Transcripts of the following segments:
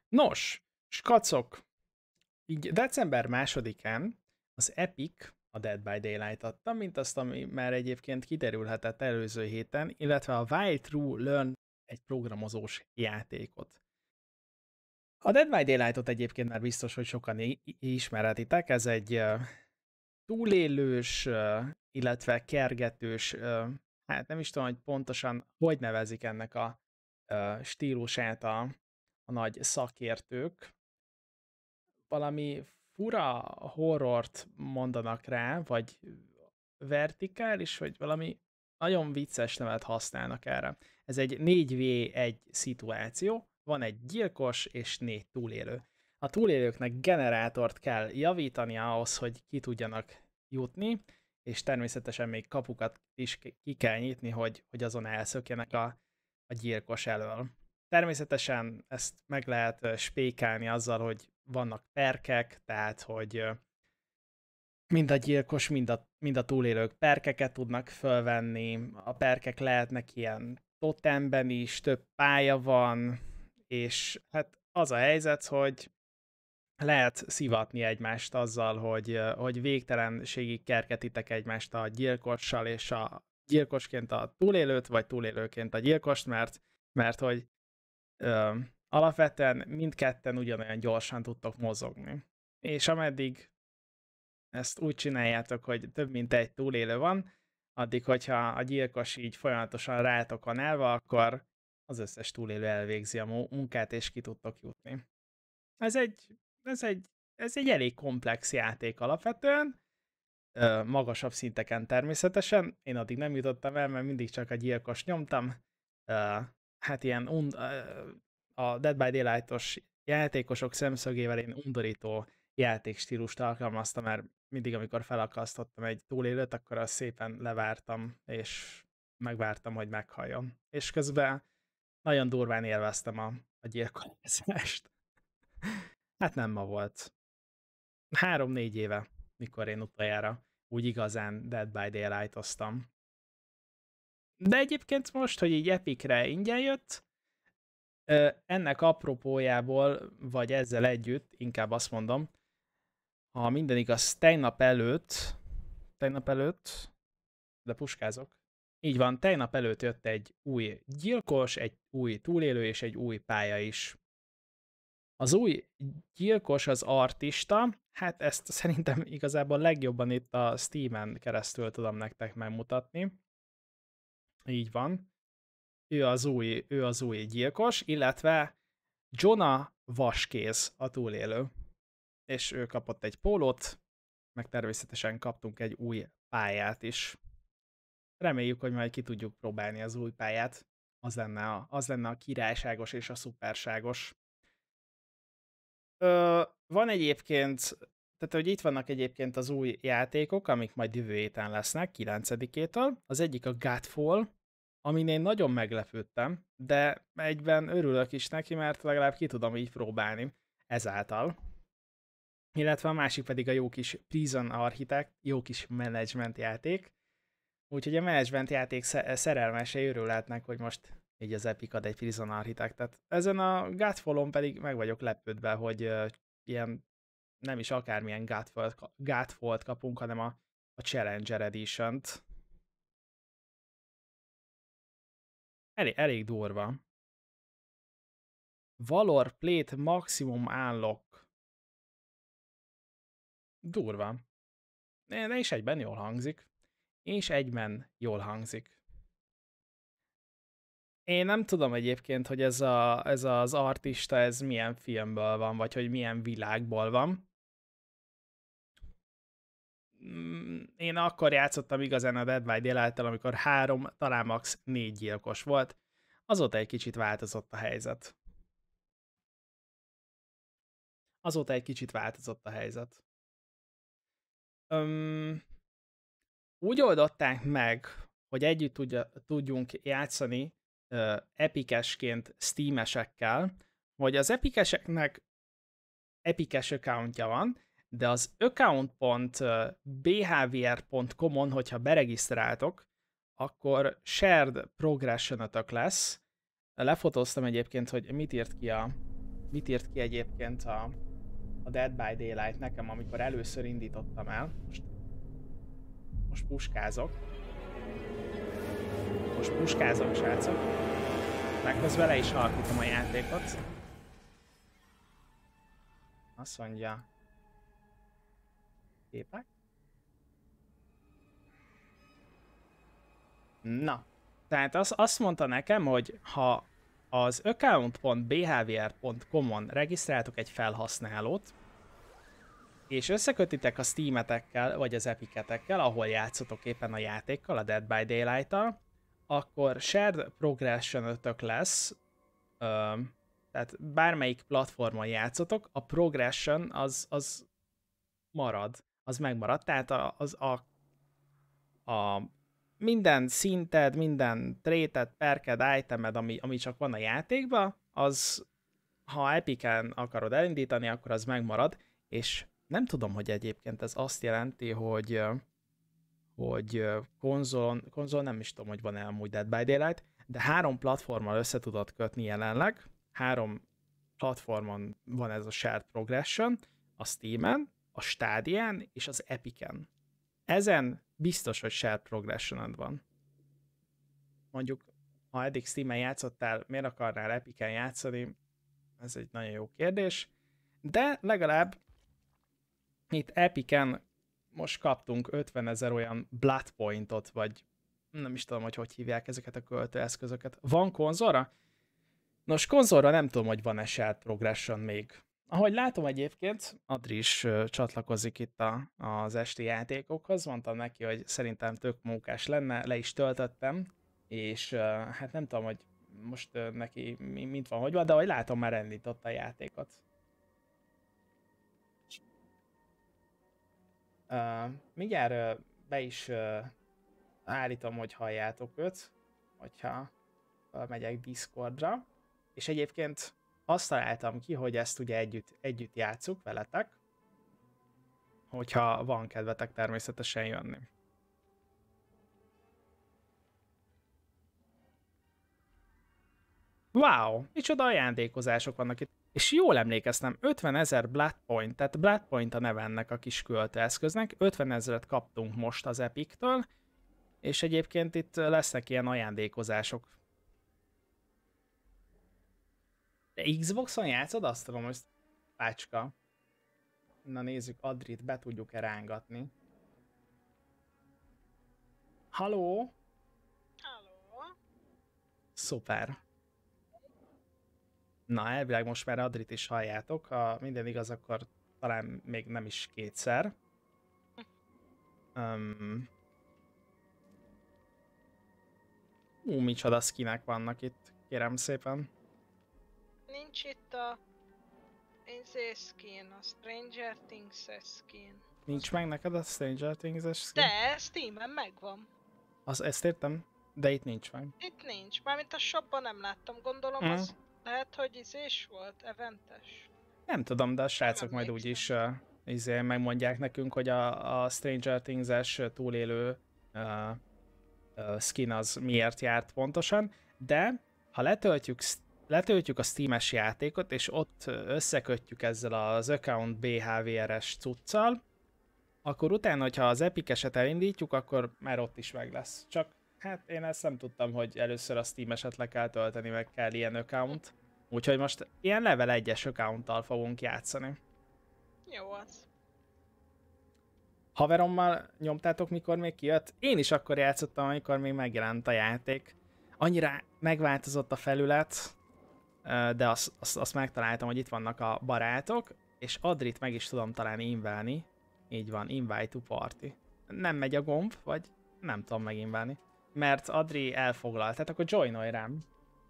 Nos, skacok, így december 2-án az Epic a Dead by Daylight adta, mint azt, ami már egyébként kiderülhetett előző héten, illetve a Wild True Learn egy programozós játékot. A Dead by Daylight-ot egyébként már biztos, hogy sokan ismerhetitek, ez egy túlélős, illetve kergetős, hát nem is tudom, hogy pontosan hogy nevezik ennek a stílusát a nagy szakértők. Valami fura horrort mondanak rá, vagy vertikális, vagy valami nagyon vicces nevet használnak erre. Ez egy 4v1 szituáció, van egy gyilkos és 4 túlélő. A túlélőknek generátort kell javítani ahhoz, hogy ki tudjanak jutni, és természetesen még kapukat is ki kell nyitni, hogy azon elszökjenek a gyilkos elől. Természetesen ezt meg lehet spékelni azzal, hogy vannak perkek, tehát hogy mind a gyilkos, mind a túlélők perkeket tudnak fölvenni, a perkek lehetnek ilyen totemben is, több pálya van, és hát az a helyzet, hogy lehet szivatni egymást azzal, hogy végtelenségig kergetitek egymást a gyilkossal, és a gyilkosként a túlélőt, vagy túlélőként a gyilkost, mert hogy alapvetően mindketten ugyanolyan gyorsan tudtok mozogni. És ameddig ezt úgy csináljátok, hogy több mint egy túlélő van, addig, hogyha a gyilkos így folyamatosan rátok van elve, akkor az összes túlélő elvégzi a munkát, és ki tudtok jutni. Ez egy elég komplex játék alapvetően, magasabb szinteken természetesen. Én addig nem jutottam el, mert mindig csak a gyilkos nyomtam. Hát ilyen a Dead by Daylight-os játékosok szemszögével én undorító játékstílust alkalmaztam, mert mindig, amikor felakasztottam egy túlélőt, akkor azt szépen levártam, és megvártam, hogy meghalljon. És közben nagyon durván élveztem a gyilkolászást. Hát nem ma volt. 3-4 éve, mikor én utoljára úgy igazán Dead by Daylight-oztam. De egyébként most, hogy így Epicre ingyen jött, ennek apropójából, vagy ezzel együtt, inkább azt mondom, ha minden igaz, tegnap előtt, de puskázok, így van, tegnap előtt jött egy új gyilkos, egy új túlélő és egy új pálya is. Az új gyilkos az artista, hát ezt szerintem igazából legjobban itt a Steam-en keresztül tudom nektek megmutatni. Így van. Ő az új gyilkos, illetve Jonah Vaskéz a túlélő. És ő kapott egy pólót, meg természetesen kaptunk egy új pályát is. Reméljük, hogy majd ki tudjuk próbálni az új pályát. Az lenne a királyságos és a szuperságos. Van egyébként, tehát hogy itt vannak egyébként az új játékok, amik majd jövő héten lesznek, 9-től. Az egyik a Godfall, amin én nagyon meglepődtem, de egyben örülök is neki, mert legalább ki tudom így próbálni ezáltal. Illetve a másik pedig a jó kis Prison Architect, jó kis management játék. Úgyhogy a management játék szerelmesei örülhetnek, hogy most így az Epic ad egy Prison Architectet. Ezen a Godfallon pedig meg vagyok lepődve, hogy ilyen nem is akármilyen Godfall-t kapunk, hanem a Challenger Edition-t. Elég durva. Valor Plate Maximum Unlock. Durva. De is egyben jól hangzik. Én nem tudom egyébként, hogy ez az artista, ez milyen filmből van, vagy hogy milyen világból van. Én akkor játszottam igazán a Dead by Daylight-tal, amikor 3, talán max 4 gyilkos volt. Azóta egy kicsit változott a helyzet. Úgy oldották meg, hogy együtt tudjunk játszani epikesként Steamesekkel, hogy az epikeseknek epikes accountja van, de az account.bhvr.com-on, hogyha beregisztráltok, akkor shared progression-ötök lesz. Lefotóztam egyébként, hogy mit írt ki a mit írt ki egyébként a Dead by Daylight nekem, amikor először indítottam el. Most puskázok. Most puskázok, srácok. Meg közben le is halkítom a játékot. Azt mondja. Képek? Na. Tehát azt mondta nekem, hogy ha az account.bhavr.com-on regisztráltok egy felhasználót, és összekötitek a Steam-etekkel, vagy az Epic-etekkel, ahol játszotok éppen a játékkal, a Dead by Daylight-tal, akkor shared progression-ötök lesz, tehát bármelyik platformon játszotok, a progression az marad, az megmarad, tehát a minden szinted, minden tréted, perked, itemed, ami csak van a játékban, az, ha Epic-en akarod elindítani, akkor az megmarad, és nem tudom, hogy egyébként ez azt jelenti, hogy konzolon nem is tudom, hogy van-e amúgy Dead by Daylight, de 3 platformmal össze tudod kötni jelenleg, 3 platformon van ez a shared progression, a Steam-en, a Stadián és az Epic-en. Ezen biztos, hogy shared progression van. Mondjuk, ha eddig Steam-en játszottál, miért akarnál Epic-en játszani? Ez egy nagyon jó kérdés. De legalább itt Epic-en most kaptunk 50 000 olyan Blood Pointot, vagy nem is tudom, hogy hívják ezeket a költőeszközöket. Van konzolra? Nos, konzolra nem tudom, hogy van-e shared progression még. Ahogy látom egyébként, Adri is csatlakozik itt az esti játékokhoz, mondtam neki, hogy szerintem tök mókás lenne, le is töltöttem, és hát nem tudom, hogy most neki mint van, hogy van, de ahogy látom, már elindította a játékot. Mindjárt be is állítom, hogy halljátok őt, hogyha megyek Discordra, és egyébként azt találtam ki, hogy ezt ugye együtt játsszuk veletek, hogyha van kedvetek természetesen jönni. Wow, micsoda ajándékozások vannak itt. És jól emlékeztem, 50 000 Blood Point, tehát Blood Point a neve ennek a kis költőeszköznek, 50 000-et kaptunk most az Epic-től, és egyébként itt lesznek ilyen ajándékozások. De Xboxon játszod? Azt tudom, hogy pácska. Na nézzük, Adrit be tudjuk-e rángatni. Halló? Halló? Szuper. Na, elvileg most már Adrit is halljátok, ha minden igaz, akkor talán még nem is kétszer. Micsoda skinek vannak itt, kérem szépen. Nincs itt a skin, a Stranger Things skin. Nincs meg neked a Stranger Things-es skin? De Steam-en megvan. Ezt értem, de itt nincs meg. Itt nincs, mármint a shopban nem láttam, gondolom az lehet, hogy volt, eventes. Nem tudom, de a srácok majd úgyis megmondják nekünk, hogy a Stranger Things-es túlélő skin az miért járt pontosan, de ha letöltjük a Steam-es játékot, és ott összekötjük ezzel az account BHVR-es cuccal, akkor utána, hogyha az Epic-eset elindítjuk, akkor már ott is meg lesz. Csak hát én ezt nem tudtam, hogy először a Steam-eset le kell tölteni, meg kell ilyen account. Úgyhogy most ilyen level 1-es accounttal fogunk játszani. Jó az. Haverommal nyomtátok, mikor még kijött? Én is akkor játszottam, amikor még megjelent a játék. Annyira megváltozott a felület, de azt megtaláltam, hogy itt vannak a barátok, és Adrit meg is tudom talán inválni. Így van, invite to party. Nem megy a gomb, vagy nem tudom meginválni. Mert Adri elfoglalt, tehát akkor joinolj rám.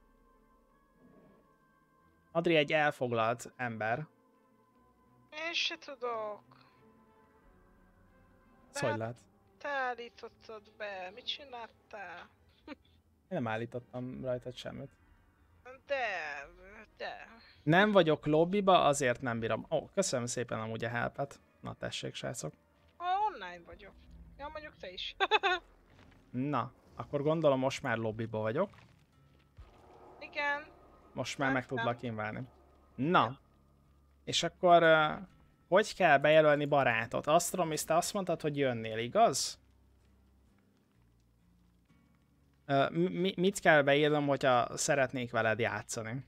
Adri egy elfoglalt ember. Én se tudok. Szóval lehet. Te állítottad be, mit csináltál? Én nem állítottam rajtad semmit. De. Nem vagyok lobbyba, azért nem bírom. Köszönöm szépen amúgy a helpet. Na tessék, srácok. Online vagyok. Ja, mondjuk te is. Na, akkor gondolom most már lobbyba vagyok. Igen. Most már meg tudlak inválni. Na, és akkor hogy kell bejelölni barátot? Astromis, te azt mondtad, hogy jönnél, igaz? Mit kell beírnom, hogyha szeretnék veled játszani?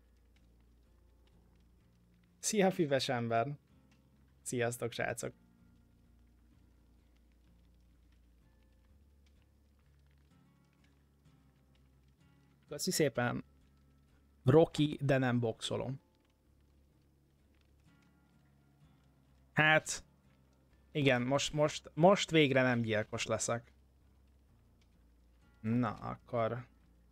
Szia, füves ember! Sziasztok, srácok! Köszi szépen! Rocky, de nem boxolom. Hát, igen, most végre nem gyilkos leszek. Na, akkor...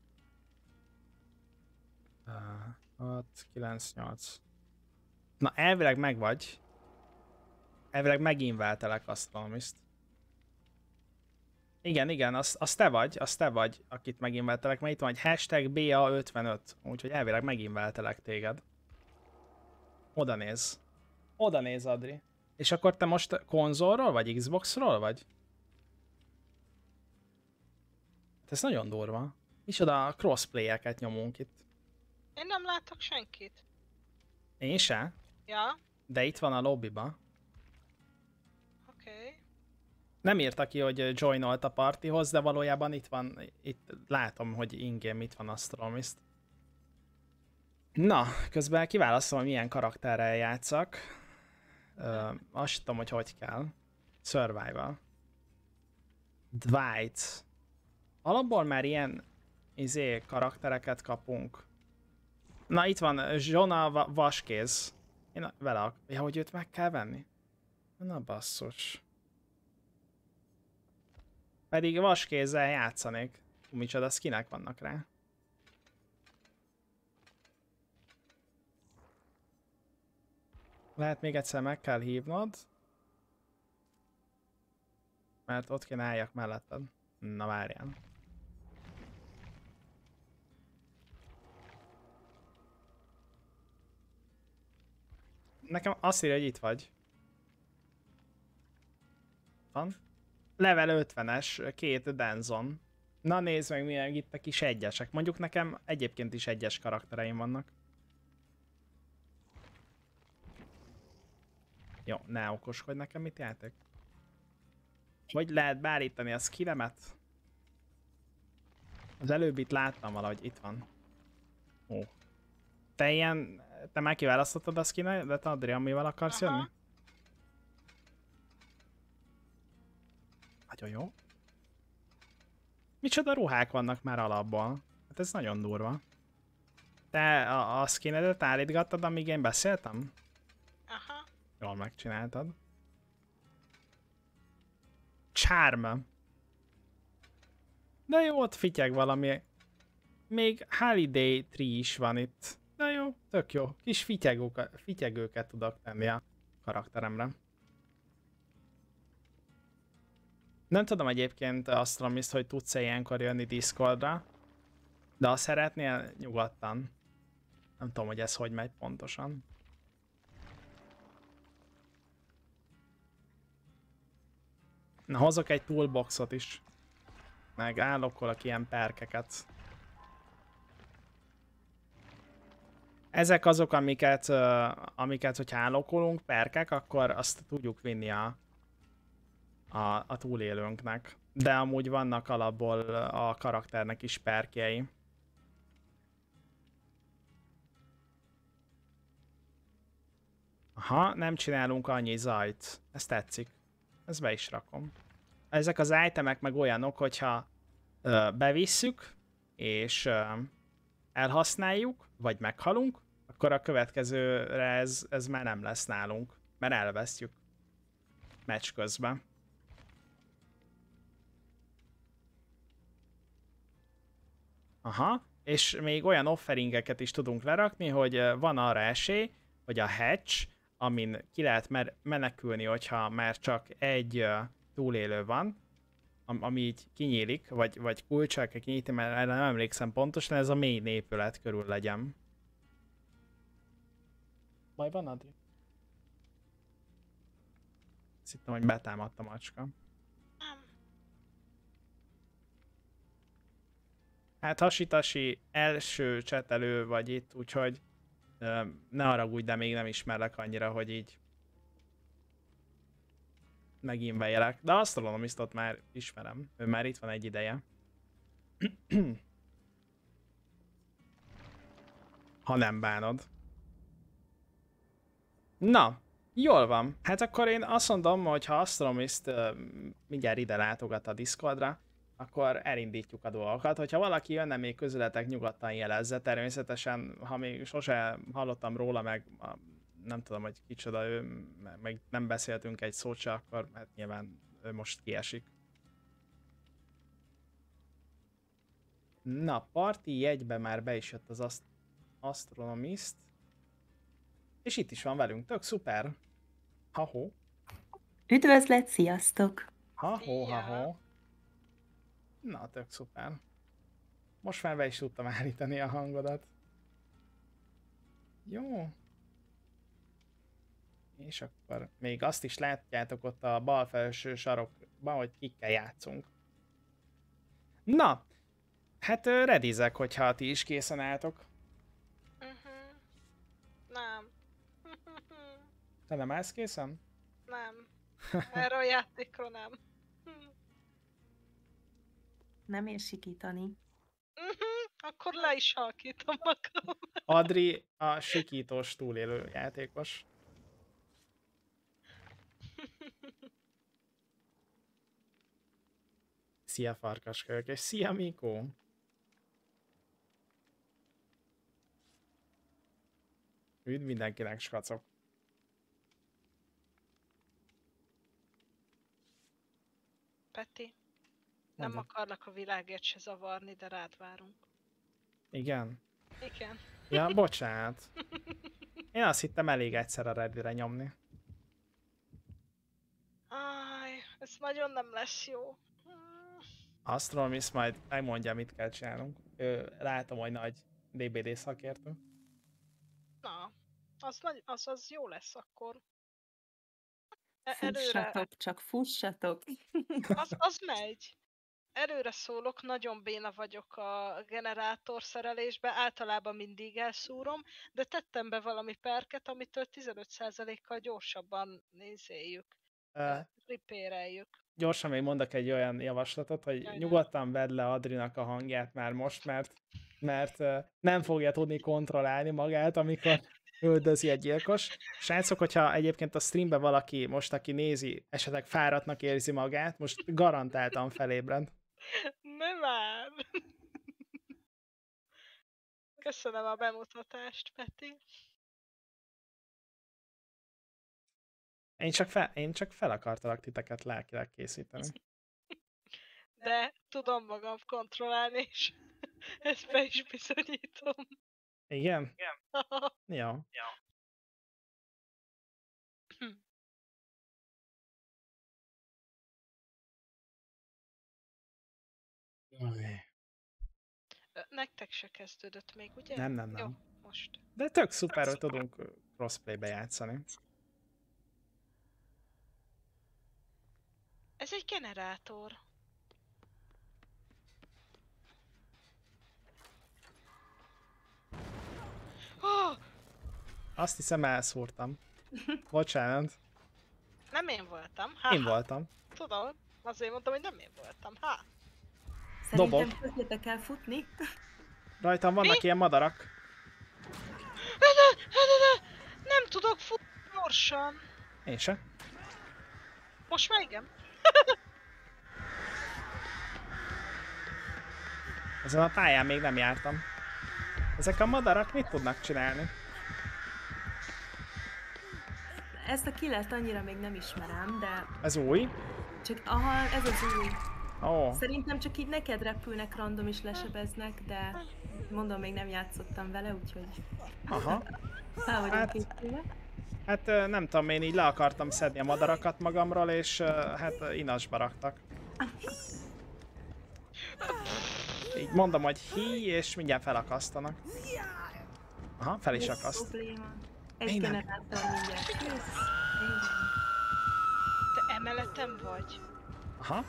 6, 9, 8... Na, elvileg megvagy. Elvileg meginváltelek Astronomist. Igen, az te vagy, akit meginváltelek, mert itt van egy hashtag BA55, úgyhogy elvileg meginváltelek téged. Oda néz. Oda néz, Adri. És akkor te most konzolról vagy Xboxról vagy? Ez nagyon durva. Micsoda crossplayeket nyomunk itt. Én nem látok senkit. Én se? Ja, De itt van a lobbyba. oké. Nem írta ki, hogy joinolt a partihoz, de valójában itt van, itt látom, hogy in-game itt van Astromist. Na, közben kiválasztom, hogy milyen karakterrel játszak. Azt tudom, hogy kell. Survival. Dwight. Alapból már ilyen karaktereket kapunk. Na, itt van Zsona Vaskéz. Én vele ja, hogy őt meg kell venni? Na basszus. Pedig vaskézzel játszanék. Micsoda skinek vannak rá. Lehet még egyszer meg kell hívnod. Mert ott kéne álljak melletted. Na várjál. Nekem azt írja, hogy itt vagy. Van? Level 50-es, 2 Denzon. Na nézd meg, milyen itt a kis egyesek. Mondjuk nekem egyébként is egyes karaktereim vannak. Jó, ne okoskodj nekem, mit játék? Hogy lehet beállítani a skillemet? Az előbb itt láttam valahogy, itt van. Ó. Te már kiválasztottad a skinnedet, Adri, amivel akarsz jönni? Nagyon jó. Micsoda ruhák vannak már alapból. Hát ez nagyon durva. Te a skinnedet állítgattad, amíg én beszéltem? Aha. Jól megcsináltad. Charm. De jó, ott fityeg valami. Még Holiday Tree is van itt. De jó, tök jó. Kis fityegőket tudok tenni a karakteremre. Nem tudom egyébként Astronomist, hogy tudsz-e ilyenkor jönni Discordra. De ha szeretnél, nyugodtan. Nem tudom, hogy ez hogy megy pontosan. Na, hozok egy toolboxot is. Meg állokkolok ilyen perkeket. Ezek azok, amiket hogyha állokkolunk, perkek, akkor azt tudjuk vinni a túlélőnknek. De amúgy vannak alapból a karakternek is perkjei. Aha, nem csinálunk annyi zajt. Ez tetszik. Ezt be is rakom. Ezek az itemek meg olyanok, hogyha bevisszük, és elhasználjuk, vagy meghalunk, akkor a következőre ez már nem lesz nálunk, mert elvesztjük meccs közben. Aha, és még olyan offeringeket is tudunk lerakni, hogy van arra esély, hogy a hatch, amin ki lehet menekülni, hogyha már csak egy túlélő van, ami így kinyílik, vagy kulccsal kell kinyitni, mert erre nem emlékszem pontosan, ez a mély épület körül legyen. Baj van, Adri? Azt hittem, hogy betámadt a macska. Hát hasitasi első csetelő vagy itt, úgyhogy Ne haragudj, de még nem ismerlek annyira, hogy így meginvejjelek. De Astronomistot már ismerem. Ő már itt van egy ideje. Ha nem bánod. Na, jól van. Hát akkor én azt mondom, hogy ha Astronomist mindjárt ide látogat a Discordra, akkor elindítjuk a dolgokat. Hogyha valaki jönne még közületek, nyugodtan jelezze. Természetesen, ha még sose hallottam róla, meg nem tudom, hogy kicsoda ő, meg nem beszéltünk egy szót se, akkor hát nyilván ő most kiesik. Na, parti jegybe már be is jött az Astronomist. És itt is van velünk, tök szuper. Ha-ho. Üdvözlet, sziasztok! Ha-ho, Szia. ha-ho. Na, tök szuper. Most már be is tudtam állítani a hangodat. Jó. És akkor még azt is látjátok ott a bal felső sarokban, hogy kikkel játszunk. Na, hát redizek, hogyha ti is készen álltok. Nem. Te nem állsz készen? Nem. Erre a játékra nem. Nem ér sikítani. Akkor le is halkítom magam. Adri a sikítós túlélő játékos. Szia farkaskölyök, és szia Mikó! Üdv mindenkinek, skacok! Peti, nem Mondjad. akarlak a világért se zavarni, de rád várunk. Igen. Igen. Ja, bocsánat. Én azt hittem elég egyszer a Reddire nyomni. Áj, ez nagyon nem lesz jó. Astronomist majd megmondja, mit kell csinálnunk. Látom, hogy nagy DBD szakértő. Na, az jó lesz akkor. Előre, Fussatok, csak fussatok! az megy. Előre szólok, nagyon béna vagyok a generátor szerelésbe, általában mindig elszúrom, de tettem be valami perket, amitől 15%-kal gyorsabban nézéljük, repair-eljük. Gyorsan még mondok egy olyan javaslatot, hogy Jaj, nyugodtan vedd le Adrinak a hangját már most, mert nem fogja tudni kontrollálni magát, amikor üldözi egy gyilkos. Srácok, hogyha egyébként a streamben valaki most, aki nézi, esetleg fáradtnak érzi magát, most garantáltan felébred. Nem már! Köszönöm a bemutatást, Peti. Én csak fel akartalak titeket lelkileg készíteni. De tudom magam kontrollálni, és ezt be is bizonyítom. Igen? Jó. Nektek se kezdődött még, ugye? Nem. Jó, most. De tök szuper, hogy tudunk crossplaybe játszani. Ez egy generátor. Oh, Azt hiszem elszúrtam. Bocsánat, nem én voltam. én voltam. Tudom, azért mondtam, hogy nem én voltam. Szerintem Dobok. kezdjetek el futni. Rajtam vannak ilyen madarak. Nem tudok futni gyorsan. Én se. Most már igen. Ezen a pályán még nem jártam. Ezek a madarak mit tudnak csinálni? Ezt a killet annyira még nem ismerem, de Ez új? csak ez az új. Ó, Szerintem csak így neked repülnek random és lesebeznek, de mondom, még nem játszottam vele, úgyhogy aha. fel vagyunk Hát- készülve. Hát nem tudom, én így le akartam szedni a madarakat magamról, és hát inasba raktak. Így mondom, hogy hi, és mindjárt felakasztanak. Aha, fel is Nincs akaszt. probléma. Egy Tényleg? generátor mindjárt kész. Igen. Te emeletem vagy? Aha.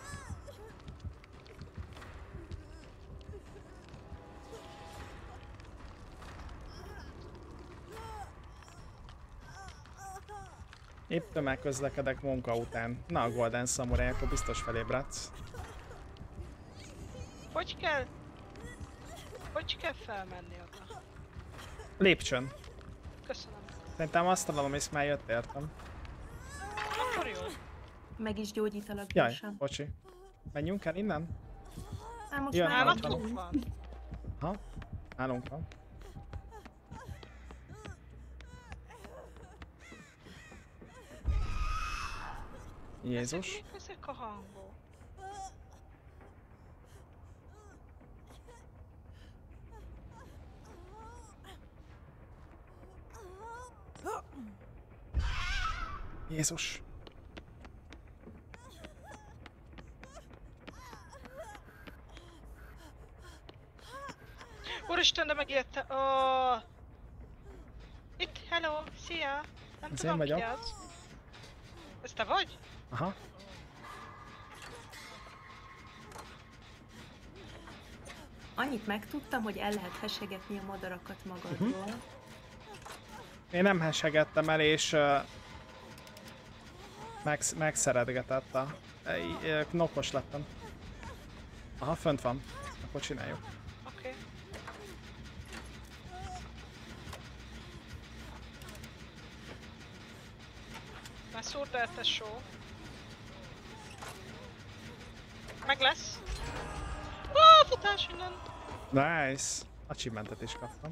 Épp tömegközlekedek munka után. Na, a Golden Samurai, akkor biztos felébredsz. Hogy kell? Hogy kell felmenni oda? Lépcsőn. Köszönöm. Szerintem azt találom, és már jött értem. Akkor jó. Meg is gyógyítalak Jaj, gyorsan. bocsi. Menjünk el innen? Hát most Jön, már hát Nálatok van? Ha? Nálunk van. Jézus. Mik ezek a hangok? Jézus. Úristen, de megijedte. Oh. Itt, hello, szia! Nem Ez tudom, én vagyok. ki az. Ez te vagy? Aha. annyit megtudtam, hogy el lehet hesegetni a madarakat magadról. Én nem hesegettem el, és megszeretgetett a... Knockos lettem. Aha, fönt van. Akkor csináljuk. Oké. Már szúrd el, tesó. Meg lesz. Ó, futás innen! Nice! Achievementet is kaptam.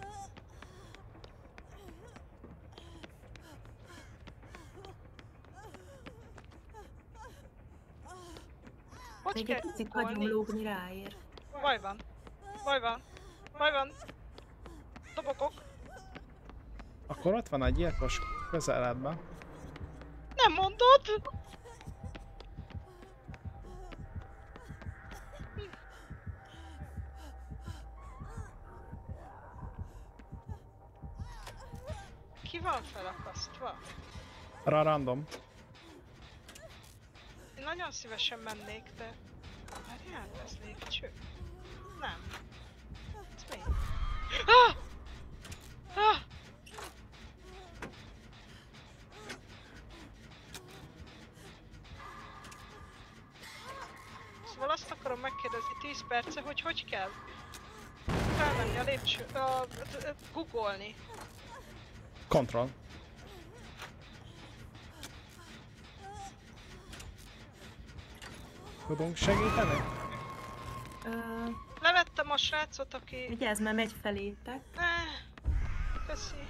Hogy Még kell egy picit guggolni? hagyom lógni ráér. Baj van. Baj van. Baj van. Dobogok. Akkor ott van a gyilkos közeledben. Nem mondod? Ki van felakasztva? Random. Én nagyon szívesen mennék, de... Várjál, ez lépcső? Nem. Ez mi? Ah! Ah! Szóval azt akarom megkérdezni 10 perce, hogy hogy kell felmenni a lépcső... googolni. Control. Tudunk segíteni? Levettem a srácot, aki... Vigyázz, mert megy felétek. Köszi.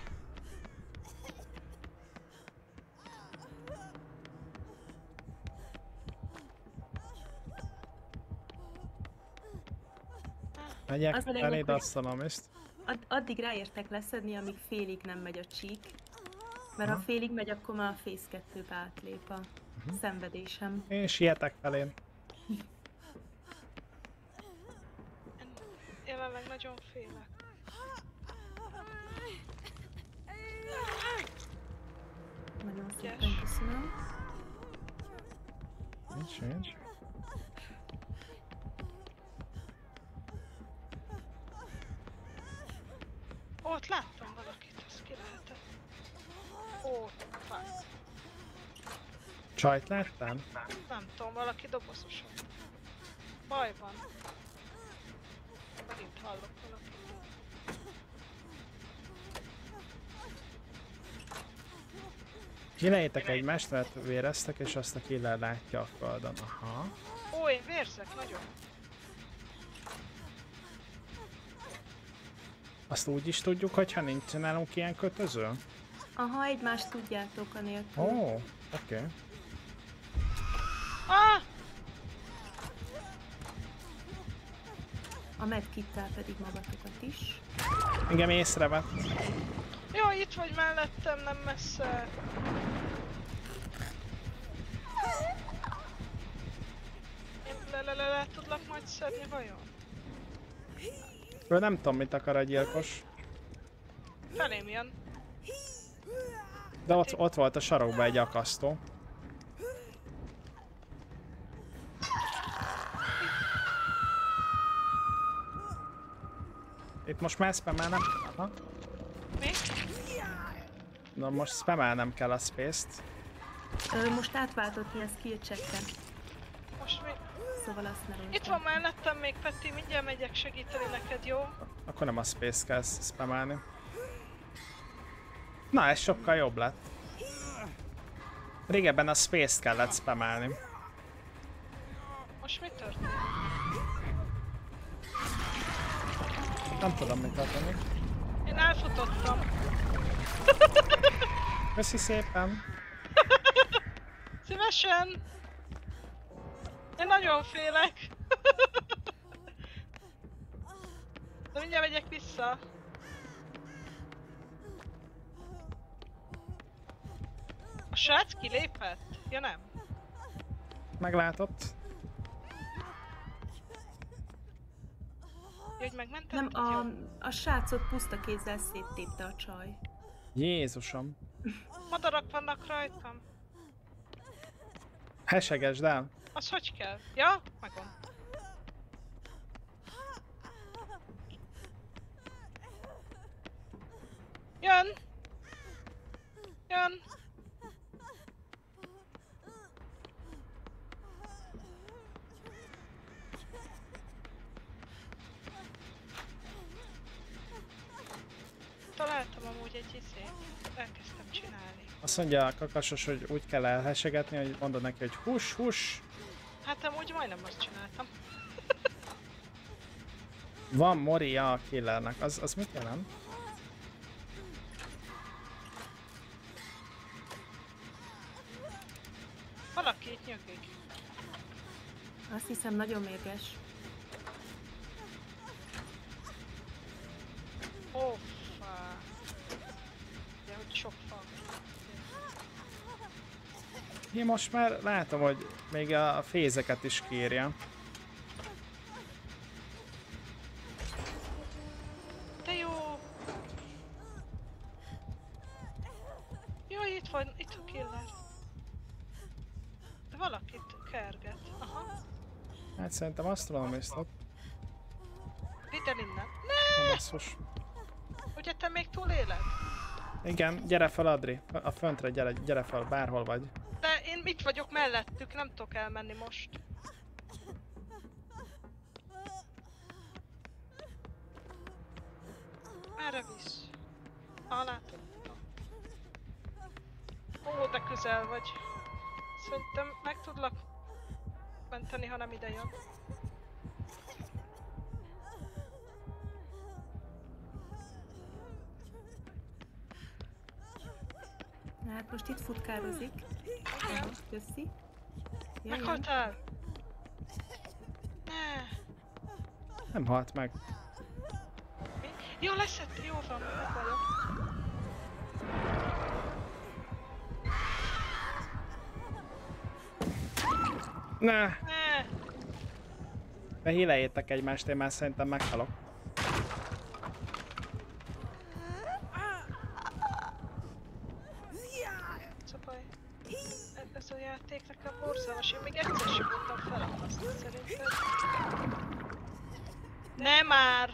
Megyek Az a lényeg, eléd hogy- asszalom ezt. Addig ráértek leszedni, amíg félig nem megy a csík. Mert ha Aha. félig megy, akkor már a Phase 2-be átlép a szenvedésem. Én sietek felén. Jelenleg nagyon félek. Nagyon szépen Yes. köszönöm. Nincs. Ó, ott láttam valakit, ez ki lehetett. Ó, fuck. Csajt láttál? Nem tudom, valaki dobozosan. Baj van. Megint hallok valakit. Kilejétek egymást, mert véreztek, és azt a killer látja a földön. Aha. Ó, én vérzek nagyon. Azt úgy is tudjuk, hogyha nincs nálunk ilyen kötöző? Aha, egymást tudjátok anélkül. Ó, oké. Ah! A medkittel pedig magatokat is. Engem észrevett. Jó, itt vagy mellettem, nem messze. Én le tudlak majd szedni vajon? Ő nem tudom, mit akar a gyilkos. Felém jön. De ott volt a sarokban egy akasztó. Itt most már spammelnem. Aha. Mi? Na most spamelnem kell a space-t. Most átváltott ilyen skill checkre, Most mi? szóval azt ne roncsd Itt van mellettem még Peti, mindjárt megyek segíteni neked, jó? Akkor nem a space kell spamelni. Na, ez sokkal jobb lett. Régebben a space-t kellett spamelni. Most mi történt? Nem tudom, mit történik. Én elfutottam. Köszi szépen. Szívesen! Én nagyon félek. De mindjárt megyek vissza. A srác kilépett? Ja nem. Meglátott. Ja, hogy megmented? Nem, a srácot puszta kézzel széttépte a csaj. Jézusom. Madarak vannak rajtam. Hesegesd el. Az hogy kell? Ja? Megvan. Jön! Jön! Találtam amúgy egy izét. Elkezdtem csinálni. Azt mondja a kakasos, hogy úgy kell elhesegetni, hogy mondod neki, hogy hús, hús. Hát amúgy majdnem azt csináltam. Van Moria a killernek. Az mit jelent? Valaki itt nyögik. Azt hiszem nagyon mérges. Ó, fá. De hogy sok fa. Én most már látom, hogy még a fézeket is kírja. De jó! Jó, itt van, itt a killer. De valakit kerget. Aha. Hát szerintem asztronomisztot. Vidd el innen. Ne! Basszus. Ugye te még túléled? Igen, gyere fel Adri. A föntre gyere fel, bárhol vagy. De én itt vagyok mellettük, nem tudok elmenni most. Merre visz? Látod. Ó, de közel vagy. Szerintem meg tudlak menteni, ha nem ide jön. Hát most itt futkározik. Köszi. Jöjjön. Meghaltál? Ne. Nem halt meg. Mi? Jó, leszett, jó van, meg vagyok. Ne! Ne. Behílejétek egymást, én már szerintem meghalok. Szabaj. Ez a játék nekem borzalmas, én még egyszer sem voltam felakasztani szerintem. Ne már!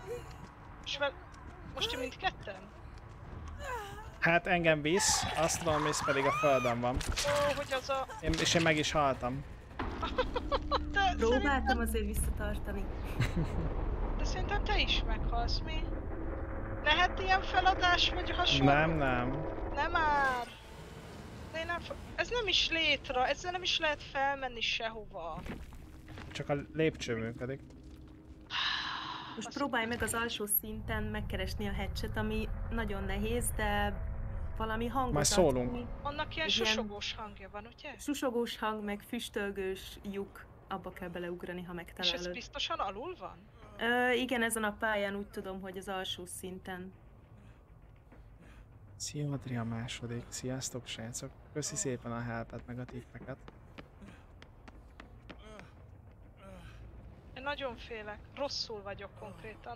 Most mindketten? Hát engem visz, Astronomis pedig a földön van. Ó, hogy az a... És én meg is haltam. De Próbáltam azért visszatartani. De szerintem te is meghalsz, mi? Lehet ilyen feladás vagy hasonló? Nem. Nem már! De én nem ez nem is létre, ezzel nem is lehet felmenni sehova. Csak a lépcső működik. Most próbálj meg az alsó szinten megkeresni a hatchet, ami nagyon nehéz, de valami hangot Majd ad szólunk. ki. Annak ilyen Igen. susogós hangja van, ugye? Susogós hang, meg füstölgős lyuk, abba kell beleugrani, ha És megtalálod. ez biztosan alul van? Igen, ezen a pályán úgy tudom, hogy az alsó szinten. Szia Adri a második. Sziasztok srácok. Köszi szépen a helpet meg a tippeket. Én nagyon félek. Rosszul vagyok konkrétan.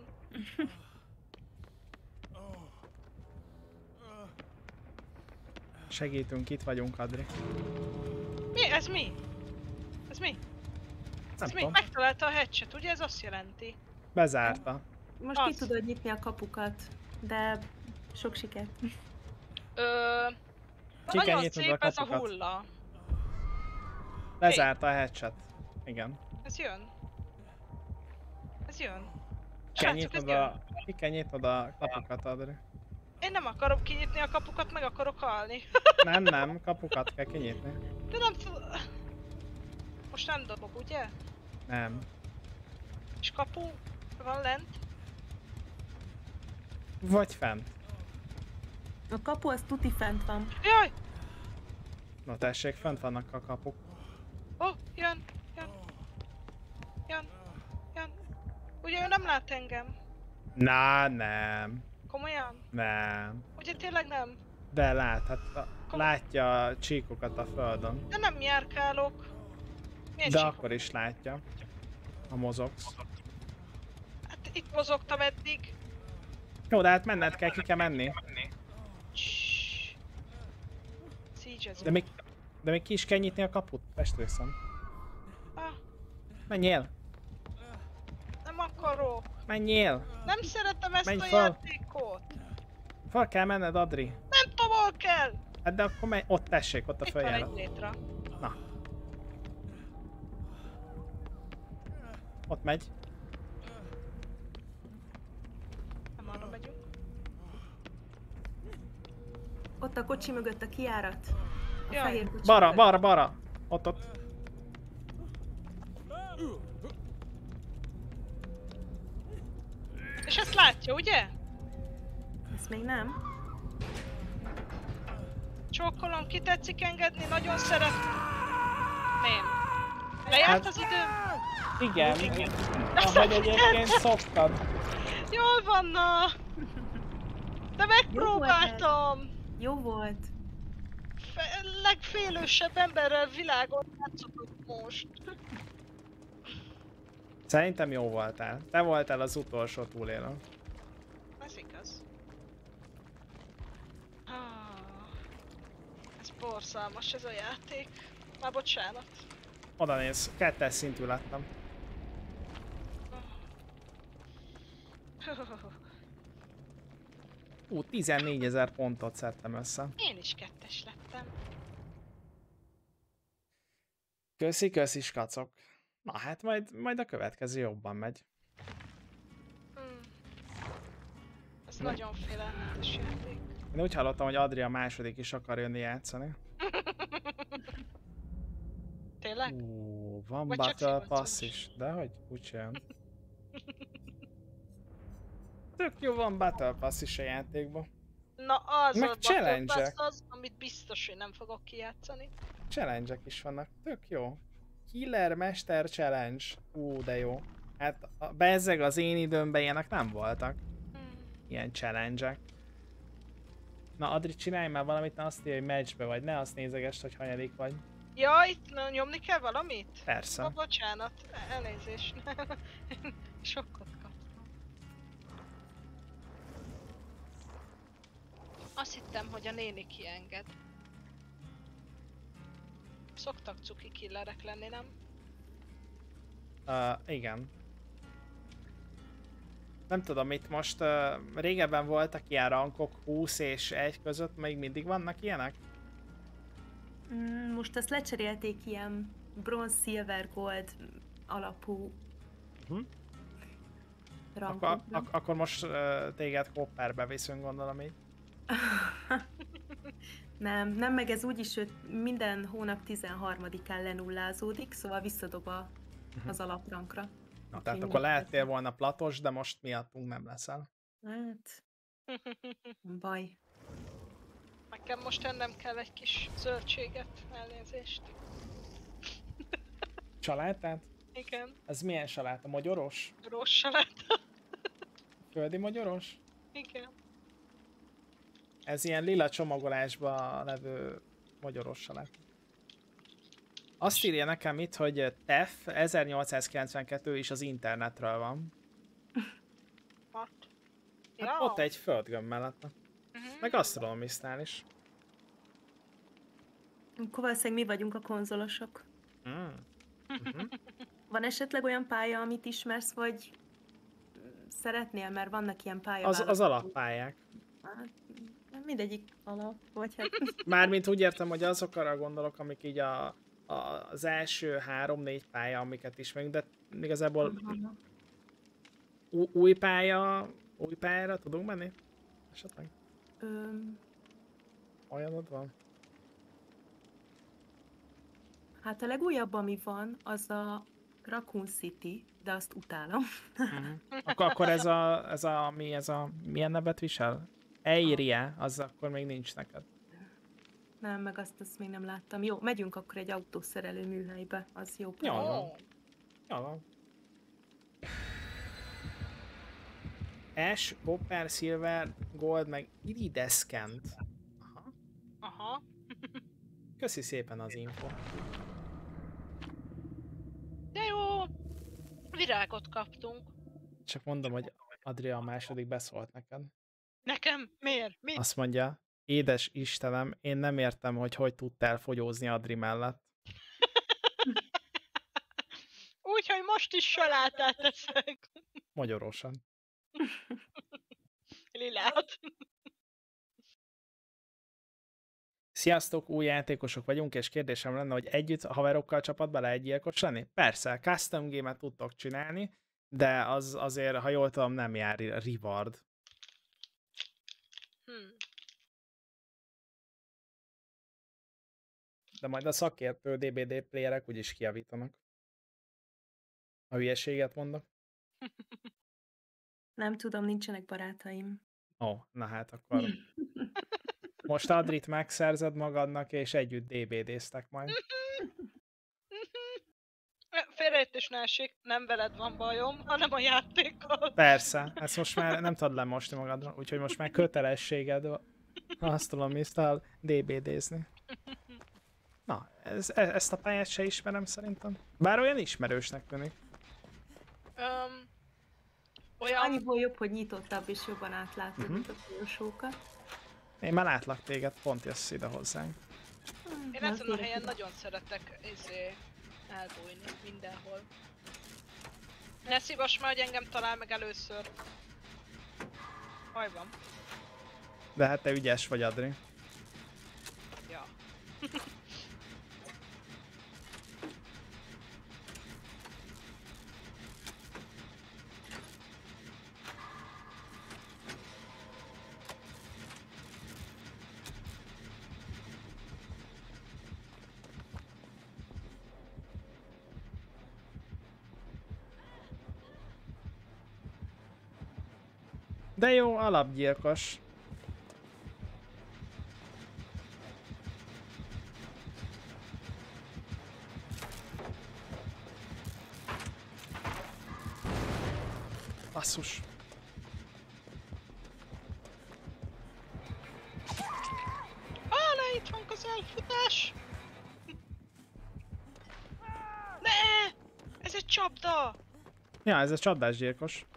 Segítünk, itt vagyunk Adri. Mi? Ez mi? Ez mi? Nem Ez mi? tudom. Megtalálta a hatchet, ugye? Ez azt jelenti. Bezárta. Most ki Az. tudod nyitni a kapukat, de sok sikert. Ki kell nagyon nyitnod szép a ez a kapukat. hulla. Lezárta a headshot. Igen. Ez jön. Ez jön. Kell Srácok, ez nyitnod jön. ki kell nyitnod a kapukat, Adri. Én nem akarom kinyitni a kapukat, meg akarok halni. Nem, kapukat kell kinyitni. De nem tudom. Most nem dobok, ugye? Nem. És kapu van lent. Vagy fent. A kapu az tuti fent van. Jaj! Na tessék, fent vannak a kapuk. Ó, jön. Ugye ő nem lát engem? Na, nem. Komolyan? Nem. Ugye tényleg nem? De lát, látja a csíkokat a földön. De nem járkálok. Milyen De csíkok? akkor is látja. Ha mozogsz. Hát itt mozogtam eddig. Jó, de hát menned kell, ki kell menni. Siege-ezünk. De még ki is kell nyitni a kaput, testvérszem. Ah, Menjél! nem akarok. Menjél! Nem szeretem ezt Menj a fel. játékot. Fel kell menned, Adri. Nem tudom, hol kell. Hát de akkor menj, ott tessék, ott a Itt van egy följárat. létra. Na. Ott megy. Nem arra megyünk. Ott a kocsi mögött a kijárat. A Jaj. fehér kocsi Balra, mögött. balra! Ott. És ezt látja, ugye? Ezt még nem. Csókolom, ki tetszik engedni, nagyon szeretném. Lejárt Hát- az időm? Igen. Ahogy egyébként szoktad. Jól van, na! De megpróbáltam! Jó volt. Legfélősebb emberrel világon játszottuk most. Szerintem jó voltál. Te voltál az utolsó túlélő. Ez igaz. Ez borzalmas ez a játék. Már bocsánat. Oda néz, 2-es szintű lettem. 14 000 pontot szedtem össze. Én is 2-es lettem. Köszi, skacok. Na hát majd a következő jobban megy. Ez nagyon félelmetes játék. Én úgy hallottam, hogy Adri a második is akar jönni játszani. Tényleg? Van Vagy csak Battle szívacos. Pass is, de hogy úgy jön. Tök jó, van Battle Pass is a játékban. Na az Meg a Battle challenge-ek. Pass az, amit biztos, hogy nem fogok kijátszani. Challenge-ek is vannak, tök jó. Killer Mester Challenge. De jó. Hát bezzeg az én időmben ilyenek nem voltak. Ilyen challenge-ek. Na Adri, csinálj már valamit, ne azt írja, hogy matchbe vagy, ne azt nézegest, hogy hanyadik vagy. Ja, itt nyomni kell valamit? Persze. Bocsánat, elnézést. Sokkot kaptam. Azt hittem, hogy a néni kienged. Szoktak cuki killerek lenni, nem? Igen. Nem tudom, itt most régebben voltak ilyen rankok 20 és 1 között, még mindig vannak ilyenek? Most ezt lecserélték ilyen bronz, silver, gold alapú rankokra. Akkor most téged Hopperbe viszünk, gondolom így. Nem, meg ez úgyis, hogy minden hónap 13-án lenullázódik, szóval visszadob az alaprankra. Na, tehát akkor lehettél volna platos, de most miattunk nem leszel. Hát, baj. Nekem most ennem kell egy kis zöldséget, elnézést. Salátát? Igen, Ez milyen saláta? Mogyoros? rossz saláta. Földi mogyoros? Igen. Ez ilyen lila csomagolásban levő mogyoros saláta. Azt írja nekem itt, hogy TEF 1892 is az internetről van. What? Hát ott egy földgömb mellette. Meg Astronomisnál is. Akkor valószínűleg mi vagyunk a konzolosok. Van esetleg olyan pálya, amit ismersz, vagy szeretnél, mert vannak ilyen pályaválasztók. Az alappályák. Hát, mindegyik alap, vagy hát... Mármint úgy értem, hogy azokra gondolok, amik így az első 3-4 pálya, amiket ismerünk, de igazából új pályára tudunk menni? Esetleg? Olyanod van? Hát a legújabb, ami van, az a Raccoon City, de azt utálom. Akkor milyen nevet visel? Eiria, az akkor még nincs neked. Nem, meg azt még nem láttam. Jó, megyünk akkor egy autószerelő műhelybe, az jó. Jó. Ash, Copper, Silver, Gold, meg Iridescent. Aha. Köszi szépen az info. De jó! Virágot kaptunk. Csak mondom, hogy Adria a második beszólt neked. Nekem? Miért? Mi? Azt mondja, édes Istenem, én nem értem, hogy tudtál fogyózni Adri mellett. Úgyhogy most is salátát teszek. Magyarosan. Lilát. Sziasztok, új játékosok vagyunk, és kérdésem lenne, hogy együtt a haverokkal csapatba lehet gyilkos lenni? Persze, custom game-et tudtok csinálni, de az azért, ha jól tudom, nem jár reward. De majd a szakértő DBD playerek úgyis kijavítanak. A hülyeséget mondok. Nem tudom, nincsenek barátaim. Ó, na hát akkor... Most Adrit megszerzed magadnak, és együtt DBD-ztek majd. Félreértés ne essék, nem veled van bajom, hanem a játékkal. Persze, ezt most már nem tudod lemosni magadra, úgyhogy most már kötelességed azt tudom Mr. DBD-zni. Na, ezt a pályát se ismerem szerintem. Bár olyan ismerősnek tűnik. Olyan... Annyiból jobb, hogy nyitottabb és jobban átlátod, mint a folyosókat. Én már látlak téged, pont jössz ide hozzánk. Én ezen a helyen nagyon szeretek elbújni mindenhol. Ne szívass már, hogy engem talál meg először. Haj van. De hát te ügyes vagy, Adri. Ja. De jó, alapgyilkos. Basszus. Itt van az elfutás! Ne! Ez egy csapda! Ja, ez egy csapdásgyilkos.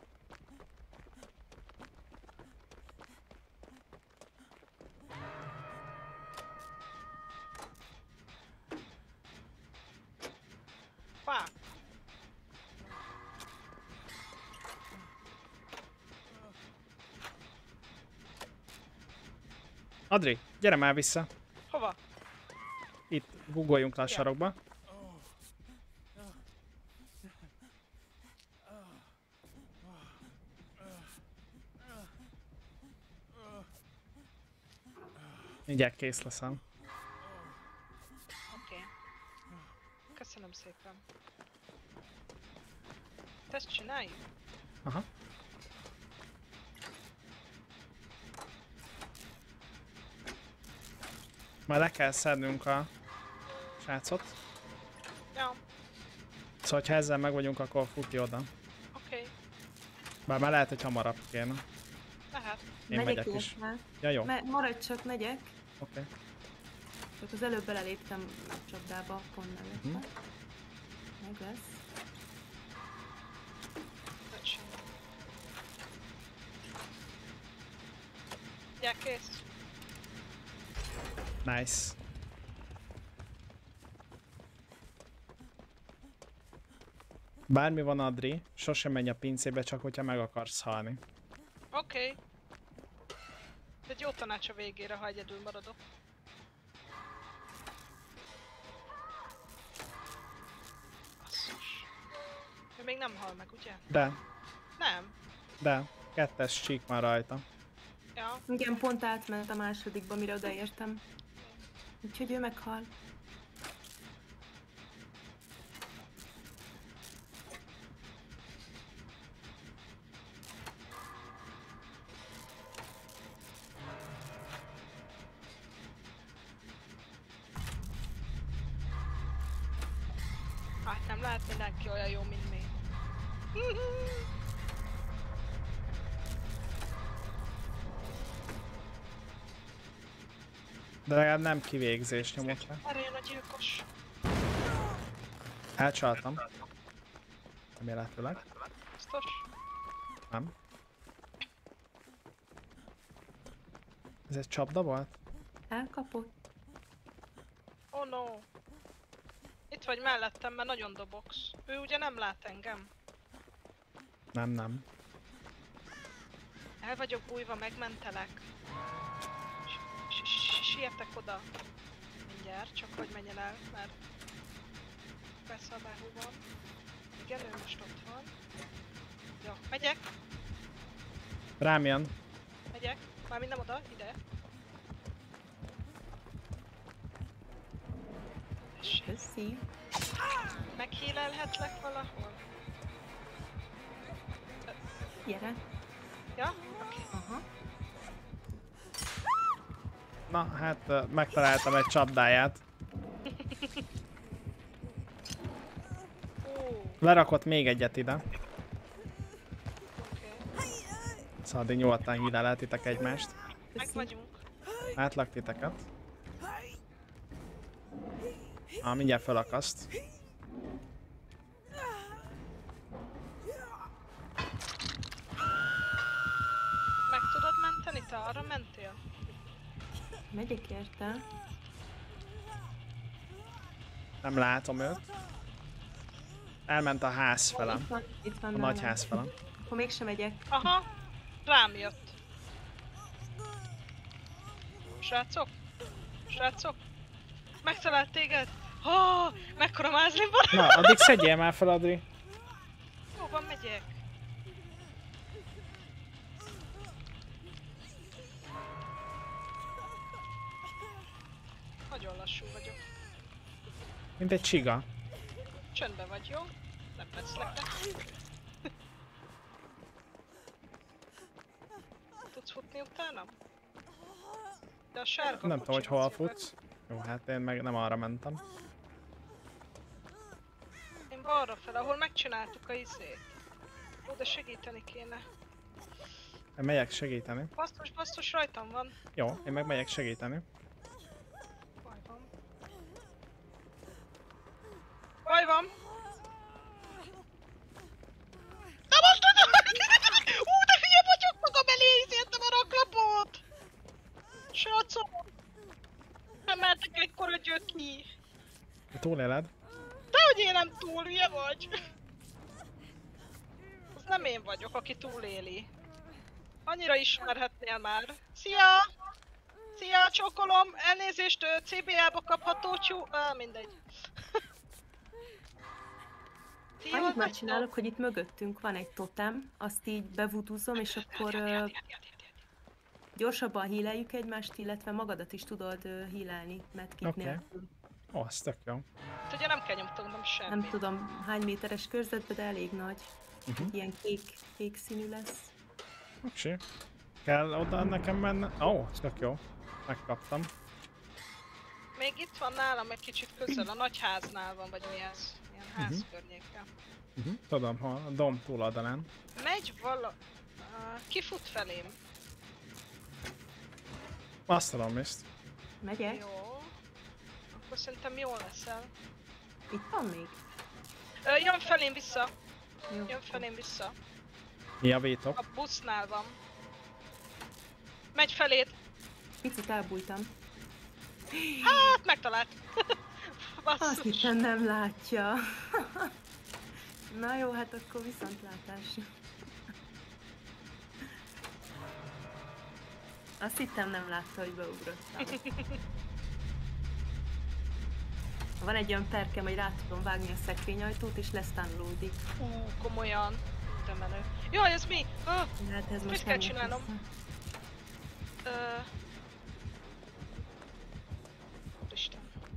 Adri, gyere már vissza. Hova? Itt guggoljunk le a sarokba. Mindjárt kész leszem. Oké. Köszönöm szépen. Te ezt csináljuk? Aha. Majd le kell szednünk a srácot. Ja. Szóval, ha ezzel meg vagyunk, akkor futj oda. Oké. Bár már lehet, hogy hamarabb kéne. Lehet. Én megyek is. Ja, jó. Maradj csak, megyek. Oké. Csak az előbb beleléptem a csapdába, pont mellette. Meg lesz. Ja, kész. Nice. Bármi van, Adri, sosem menj a pincébe, csak hogyha meg akarsz halni. Oké. egy jó tanács a végére, ha egyedül maradok. Basszus. Ő még nem hal meg, ugye? De, Nem. de. 2-es csík már rajta. Ja. Igen, pont átment a másodikba, mire odaértem. Úgyhogy ő meghal. Hát nem lehet mindenki olyan jó, mint mi. De legalább nem kivégzés nyomott le. Erre jön a gyilkos. Elcsaltam. Remélhetőleg. Biztos? Nem. Ez egy csapda volt? Elkapott. Oh no. Itt vagy mellettem, mert nagyon dobogsz. Ő ugye nem lát engem. Nem, nem. El vagyok bújva, megmentelek. Sietek oda. Mindjárt, csak hogy menjen el, mert persze a Báhú van. Igen, ő most ott van. Jó, megyek, Rám jön. megyek. Mármint nem oda, ide. Köszi. Meghílelhetlek valahol? Gyere. Ja? Oké. Aha. Na, hát megtaláltam egy csapdáját. Ó, Lerakott még egyet ide. oké. Szóval addig nyugodtan hílelhetitek egymást. Meg Köszi. vagyunk. Átlak titeket. Mindjárt felakaszt. Meg tudod menteni? Te arra mentél? Megyek érte. Nem látom őt. Elment a ház fele. Itt van A nálam. nagy ház fele. Akkor mégsem megyek. Aha, rám jött. Srácok? Srácok? Megtalált téged? Ha, mekkora mázlim van? Na, addig szedjél már fel, Adri. Jó van, megyek. Nagyon lassú vagyok. Mint egy csiga. Csöndben vagy, jó? Nem perclek le. Tudsz futni utána? De a sárga Nem tudom, hogy kocsi hol az jó, futsz. Jó, hát én meg nem arra mentem. Én balra fel, ahol megcsináltuk a izét. Ó, de segíteni kéne. Én megyek segíteni. Basszus, rajtam van. Jó, én meg megyek segíteni. Baj van. Baj van! Na most Ú, de hülye vagyok, magam elé izéltem a raklapot! Srácok! Nem mertek ekkora gyöki! Te túléled? Dehogy én nem túl hülye vagy! Az nem én vagyok, aki túléli. Annyira ismerhetnél már. Szia! Szia, csókolom! Elnézést, CBA-ba kapható csú... mindegy. Ti jól Annyit vagytok? megcsinálok, hogy itt mögöttünk van egy totem, azt így bevuduzom, és akkor gyorsabban híleljük egymást, illetve magadat is tudod hílelni medkit Oké. nélkül. Ó, az tök jó. Hát ugye nem kell nyomtatom semmi. Nem tudom hány méteres körzetben, de elég nagy. Ilyen kék színű lesz. Oké. Kell oda nekem menni? Ó, tök jó. Megkaptam. Még itt van nálam egy kicsit közel, a nagy háznál van, vagy mi ez? Ilyen ház környéken. Tudom, hol? A dom túloldalán. Megy kifut felém. Azt tudom, Mist. Megyek? Jó. Akkor szerintem jól leszel. Itt van még? Jön felém vissza. Jó. Jön felém vissza. Javítok. A busznál van. Megy feléd. Picit elbújtam. Hát, megtalált. Azt Basszus. hittem nem látja. Na jó, hát akkor viszontlátás. Azt hittem nem látta, hogy beugrottam. Van egy olyan perkem, hogy rá tudom vágni a szekrényajtót, és lesztánlódik. Komolyan. De menő. Jaj, ez mi? Hát ez Mit most kell nem jött csinálnom? vissza. Isten.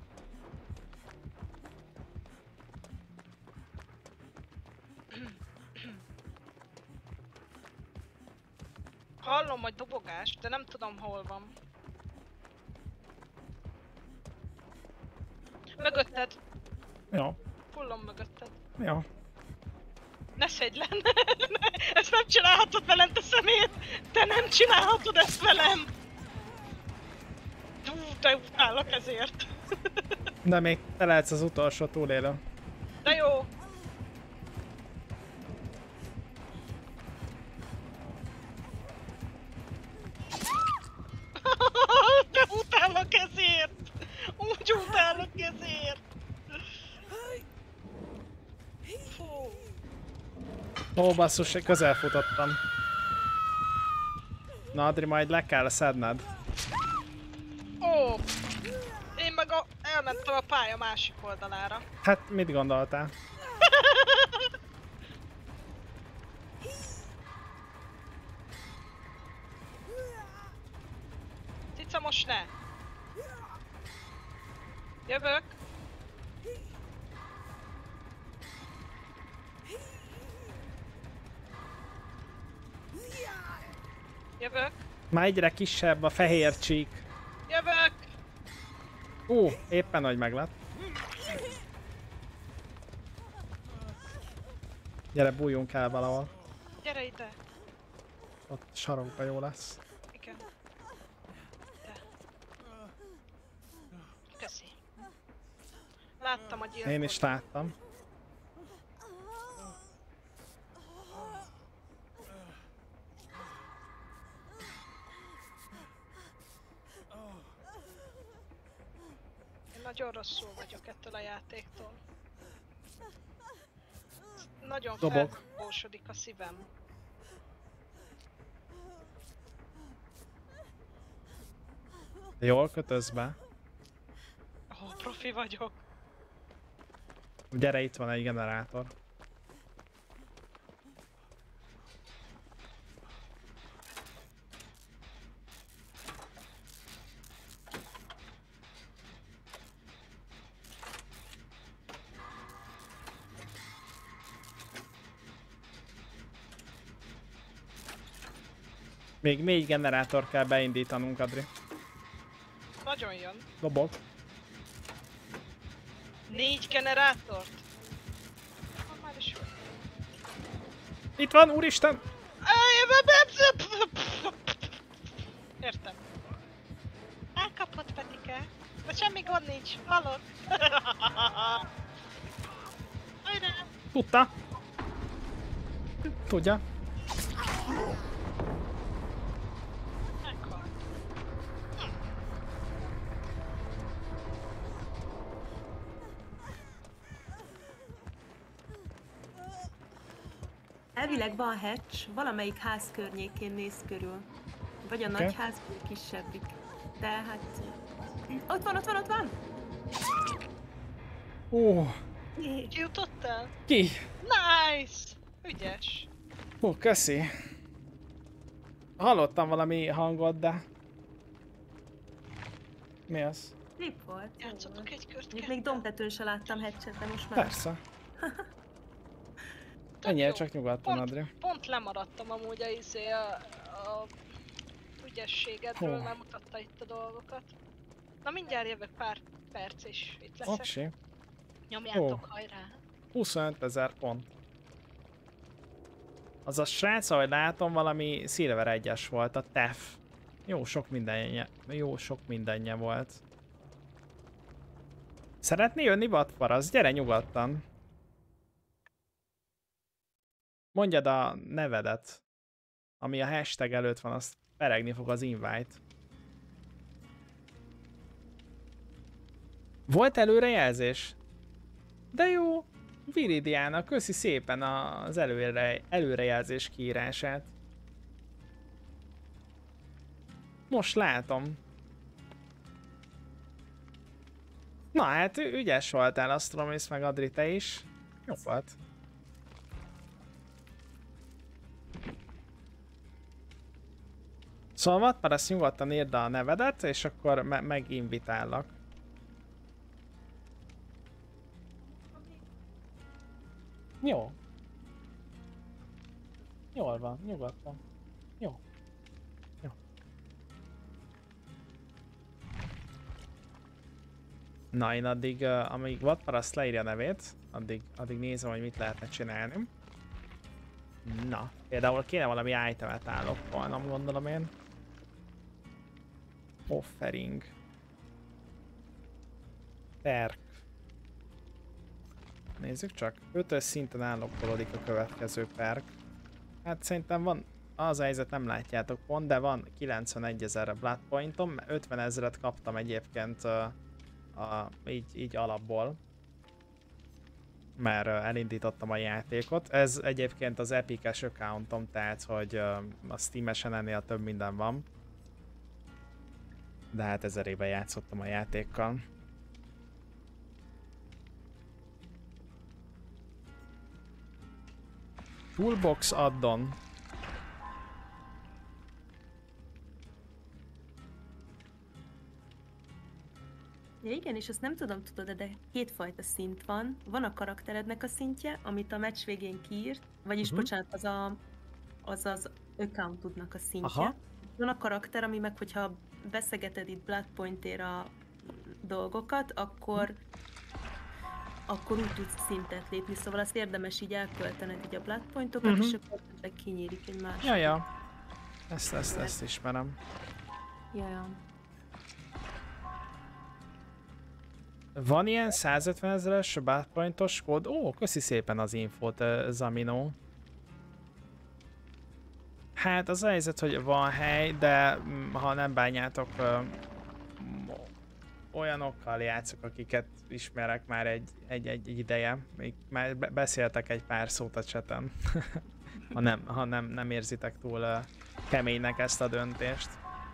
Hallom majd dobogást, de nem tudom hol van. Mögötted. Ja, Fullon mögötted. ja. Ne szedj le! Ezt nem csinálhatod velem, te szemét! Te nem csinálhatod ezt velem! De utálok ezért. De még te lehetsz az utolsó túlélő. De jó! De utálok ezért! Úgy utálok ezért! Fú. Ó, basszus, közel futottam. Na Adri, majd le kell szedned. Ó! Én meg elmentem a pálya másik oldalára. Hát, mit gondoltál? Cica, most ne! Jövök! Jövök! Már egyre kisebb a fehér csík. Jövök! Éppen hogy meglett. Gyere, bújjunk el valahol. Gyere ide! Ott sarokba jó lesz. Igen. De. Köszi. Láttam a gyilkot. Én is láttam. Én nagyon rosszul vagyok ettől a játéktól. Nagyon Dobok. felbósodik a szívem. Jól kötözz be. Profi vagyok. Gyere, itt van egy generátor. Még 4 generátor kell beindítanunk, Adri. Nagyon jön. Dobok. 4 generátort? Már is jó. Itt van, úristen! Értem. Elkapott Petike. De semmi gond nincs. Hallod? Hajrá! Tudta. Tudja. Meghalt. Elvileg van hatch, valamelyik ház környékén néz körül. Vagy a nagy ház, vagy a kisebbik. De hát... Ott van, ott van, ott van! Ki jutottál? Ki? Nice! Ügyes. Köszi. Hallottam valami hangot, de... Mi az? Szép volt. Játszottuk egy kört. Még dombtetőn se láttam hatchet, de most már... Persze. Ennyire csak nyugodtan, Adri. Pont lemaradtam amúgy a ügyességedről, nem mutatta itt a dolgokat. Na mindjárt jövök pár perc és itt leszek. Oké. Nyomjátok, hajrá! 25 000 pont. Az a srác, ahogy látom, valami Silver 1-es volt, a TEF. Jó sok mindenje volt. Szeretné jönni vadparasz? Gyere nyugodtan. Mondjad a nevedet. Ami a hashtag előtt van, azt peregni fog az invite. Volt előrejelzés? De jó. Viridiana, köszi szépen az előrejelzés kiírását. Most látom. Na hát ügyes voltál, Astromis, meg Adri, te is. Jó volt. Szóval Wattparasz, nyugodtan írd a nevedet, és akkor meginvitállak. Jó. Jól van, nyugodtan. Jó. Jó. Na, én addig, amíg Wattparasz leírja a nevét, addig nézem, hogy mit lehetne csinálni. Na, például kéne valami itemet állokkolnom, gondolom én. Offering. Perk. Nézzük csak. 5-ös szinten állokkolódik a következő perk. Hát szerintem van, az a helyzet nem látjátok pont, de van 91 000 Blood Pointom, 50 000-et kaptam egyébként így alapból. Mert elindítottam a játékot. Ez egyébként az Epic-es accountom, tehát hogy a Steam-esen ennél több minden van. De hát 1000 éve játszottam a játékkal. Toolbox addon. Ja, igen, és azt nem tudom, tudod, de kétfajta szint van. Van a karakterednek a szintje, amit a meccs végén kiírt, vagyis bocsánat, az accountodnak a szintje. Aha. Van a karakter, ami meg, hogyha veszegeted itt Blood Point-ért a dolgokat, akkor úgy tudsz szintet lépni, szóval azt érdemes így elköltened így a Blood Point-okat, és akkor kinyírik egy másik. Ja. Ezt ismerem. Ja. Van ilyen 150 000-es Blood Point-os kód? Ó, köszi szépen az infót, Zamino. Hát az a helyzet, hogy van hely, de ha nem bánjátok, olyanokkal játszok, akiket ismerek már egy ideje. Még már beszéltek egy pár szót a chaten. ha nem érzitek túl keménynek ezt a döntést.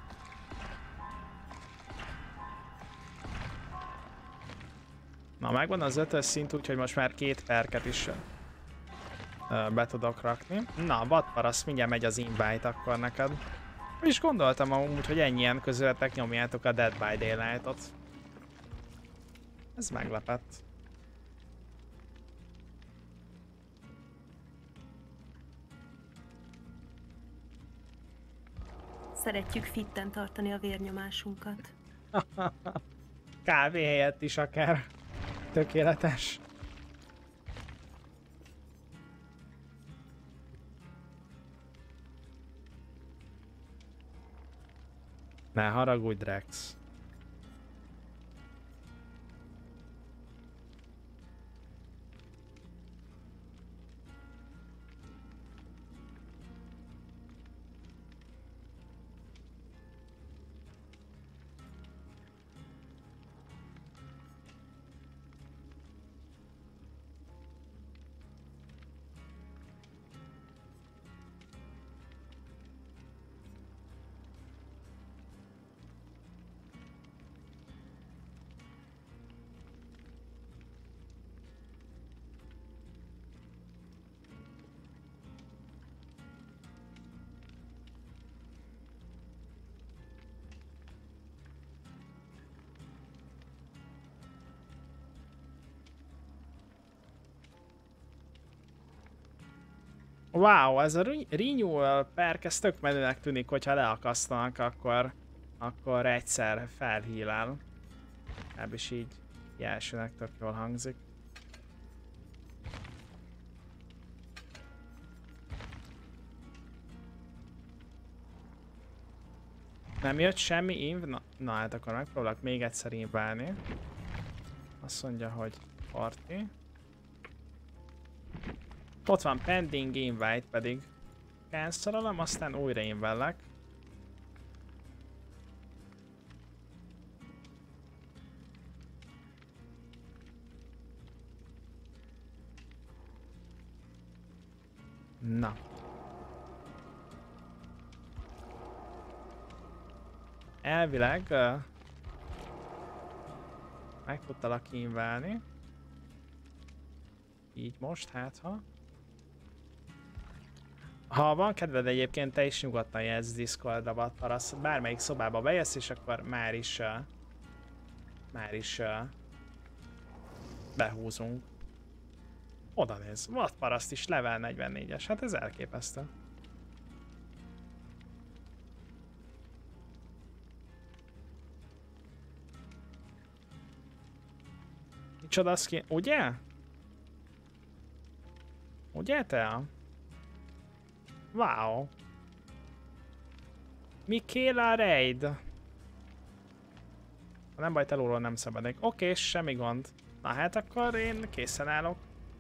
Na, megvan az 5-ös szint, úgyhogy most már 2 perket is be tudok rakni. Na, Wattparasz, mindjárt megy az invite akkor neked. És gondoltam amúgy, hogy ennyien közületek nyomjátok a Dead by Daylight-ot. Ez meglepett. Szeretjük fitten tartani a vérnyomásunkat. Kávé helyett is akár. Tökéletes. Ne haragudj, Rex. Wow, ez a renewal perk, ez tök menőnek tűnik, hogyha leakasztanak, akkor egyszer felhílál. Ebbis így elsőnek tök jól hangzik. Nem jött semmi inv? Na hát akkor megpróbálok még egyszer inválni. Azt mondja, hogy party. Ott van pending invite pedig. Cancelolom, aztán újra invellek. Na. elvileg meg tudtalak inválni. Így most, hát ha. Ha van kedved egyébként, te is nyugodtan jelz Discordra, vadparasz. Bármelyik szobába bejössz, és akkor már is behúzunk. Oda néz, vadparaszt is level 44-es, hát ez elképesztő. Micsoda skin, ugye? Ugye te? Wow. Michaela Raid. Nem baj, telóról nem szabadik. Oké, semmi gond. Na hát akkor én készen állok.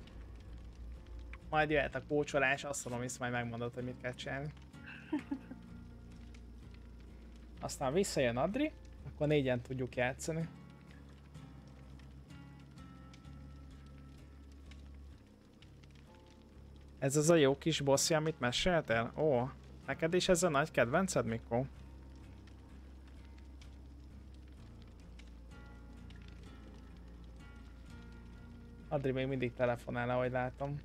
Majd jöhet a kócsolás, azt mondom, hisz majd megmondod, hogy mit kell csinálni. Aztán visszajön Adri, akkor 4-en tudjuk játszani. Ez az a jó kis bossja, amit meséltél? Ó, neked is ez a nagy kedvenced, Mikó? Adri még mindig telefonál, ahogy látom.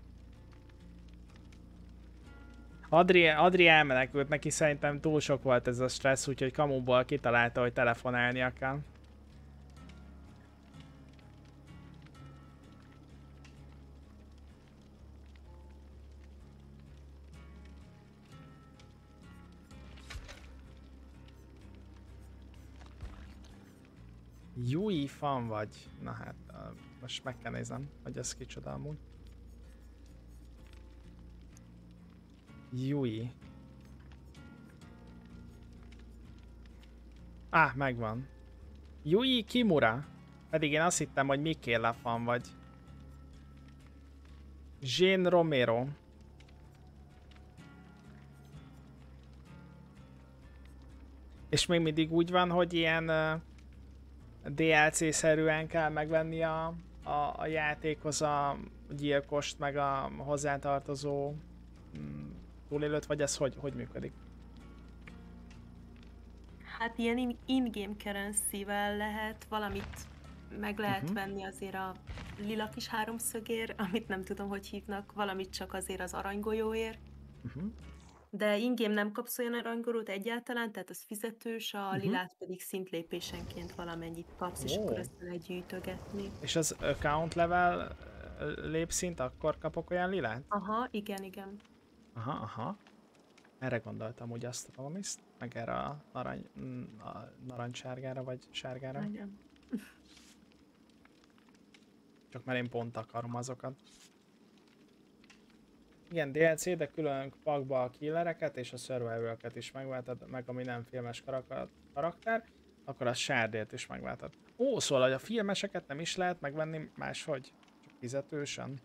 Adri elmenekült, neki szerintem túl sok volt ez a stressz, úgyhogy kamuból kitalálta, hogy telefonálnia kell. Yui fan vagy? Na hát, most meg kell nézem, hogy ez kicsoda amúgy. Yui. Megvan. Yui Kimura. Pedig én azt hittem, hogy Michaela fan vagy. Jane Romero. És még mindig úgy van, hogy ilyen DLC-szerűen kell megvenni a játékhoz a gyilkost, meg a hozzátartozó túlélőt, vagy ez hogy működik? Hát ilyen in-game currency-vel lehet valamit meg lehet venni azért a lila kis háromszögért, amit nem tudom, hogy hívnak, valamit csak azért az aranygolyóért. De in-game nem kapsz olyan aranygolyót egyáltalán, tehát az fizetős, a lilát pedig szintlépésenként valamennyit kapsz, és akkor ezt lehet gyűjtögetni. És az account level lépszint, akkor kapok olyan lilát? Aha, igen. Aha. Erre gondoltam, hogy azt a promiszt, meg erre a narancssárgára vagy sárgára. Igen. Csak mert én pont akarom azokat. Igen, DLC, de külön pakba a killereket és a survivor-öket is megváltad, meg ami nem filmes karakter, akkor a sárdért is megváltad. Ó, szóval, hogy a filmeseket nem is lehet megvenni máshogy? Csak fizetősen?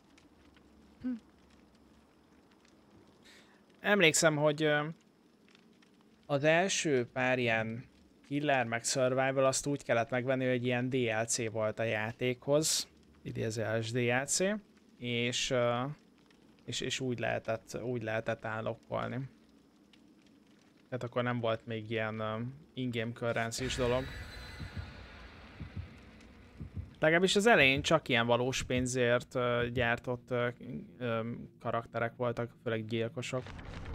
Emlékszem, hogy az első pár ilyen killer meg survival azt úgy kellett megvenni, hogy ilyen DLC volt a játékhoz, idézőjeles DLC, és úgy lehetett állokkolni. Tehát akkor nem volt még ilyen in-game currency-s dolog. Legalábbis az elején csak ilyen valós pénzért gyártott karakterek voltak, főleg gyilkosok.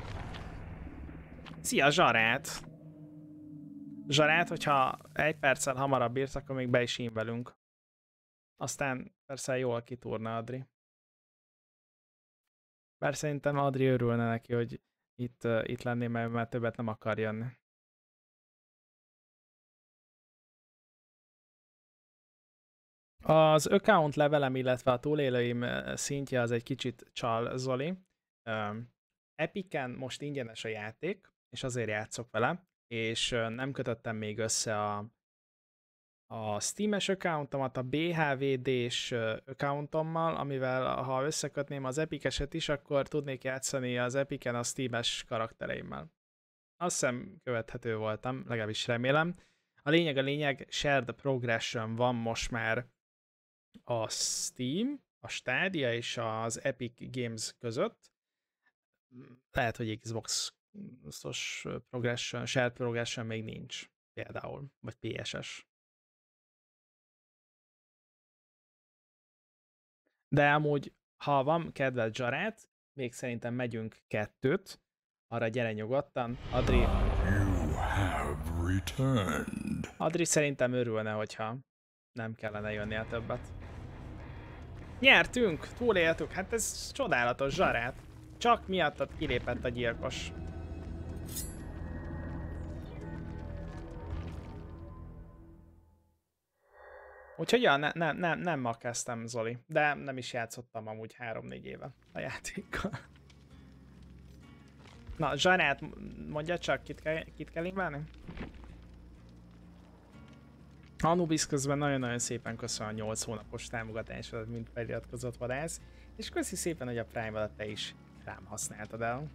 Szia, Zsarát! Zsarát, hogyha egy perccel hamarabb írsz, akkor még be is velünk. Aztán persze jól kitúrna Adri. Bár szerintem Adri örülne neki, hogy itt lenné, mert többet nem akar jönni. Az account levelem, illetve a túlélőim szintje az egy kicsit csal, Zoli. Epicen most ingyenes a játék, és azért játszok vele, és nem kötöttem még össze a Steam-es accountomat a BHVD-s accountommal, amivel ha összekötném az Epic-eset is, akkor tudnék játszani az Epicen a Steam-es karaktereimmel. Azt hiszem követhető voltam, legalábbis remélem. A lényeg, Shared Progression van most már a Steam, a Stadia és az Epic Games között. Lehet, hogy Xbox-os Shared Progression még nincs. Például, vagy PSS. De amúgy, ha van kedved zsarát, még szerintem megyünk 2-t, arra gyere nyugodtan. Adri szerintem örülne, hogyha nem kellene jönnie többet. Nyertünk! Túléltük! Hát ez csodálatos zsarát. Csak miattad kilépett a gyilkos. Úgyhogy ja, nem ma kezdtem, Zoli, de nem is játszottam amúgy 3-4 éve a játékkal. Na, zsarát, mondja csak, kit kell inválni? Anubis közben nagyon-nagyon szépen köszönöm a 8 hónapos támogatásodat, mint feliratkozott vadász, és köszi szépen, hogy a Prime-ot te is rám használtad el.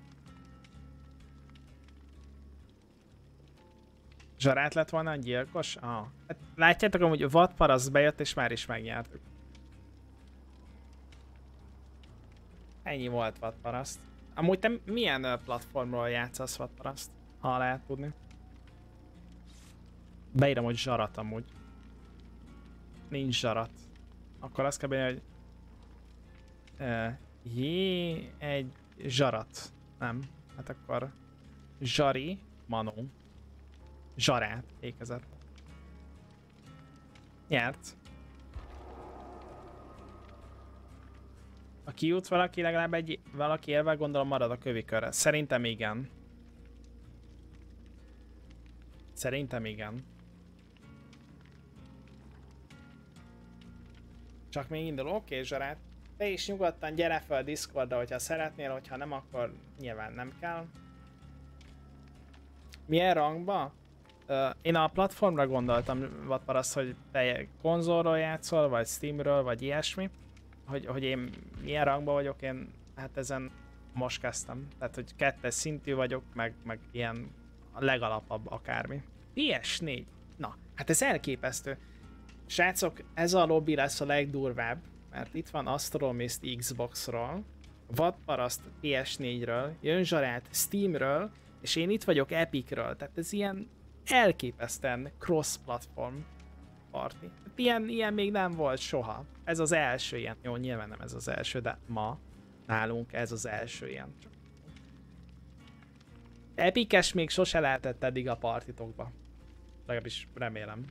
Zsarát lett volna a gyilkos? Ah. Hát látjátok, hogy vadparaszt bejött, és már is megnyertük. Ennyi volt vadparaszt. Amúgy te milyen platformról játszasz vadparaszt? Ha lehet tudni. Beírom, hogy zsarat amúgy. Nincs zsarat. Akkor azt kell beírni, hogy... egy zsarat. Nem. Hát akkor... Zsari, Manó. Zsarát ékezett. Nyert. Ha kijut valaki, legalább valaki élve, gondolom marad a kövikörre. Szerintem igen. Szerintem igen. Csak még indul, oké, Zsarát. Te is nyugodtan gyere fel a Discordra, hogyha szeretnél, hogyha nem, akkor nyilván nem kell. Milyen rangba? Én a platformra gondoltam, vadparaszt, hogy te konzolról játszol, vagy Steamről, vagy ilyesmi. Hogy én milyen rangban vagyok, én hát ezen most kezdtem. Tehát, hogy 2-es szintű vagyok, meg ilyen a legalapabb akármi. PS4. Na, hát ez elképesztő. Srácok, ez a lobby lesz a legdurvább, mert itt van Astromist Xboxról, vadparaszt PS4-ről, jön Zsarát Steamről, és én itt vagyok Epicről. Tehát ez ilyen elképesztően cross-platform party. Ilyen még nem volt soha. Ez az első ilyen. Jó, nyilván nem ez az első, de ma nálunk ez az első ilyen. Epikes még sose lehetett eddig a partitokba. Legalábbis remélem.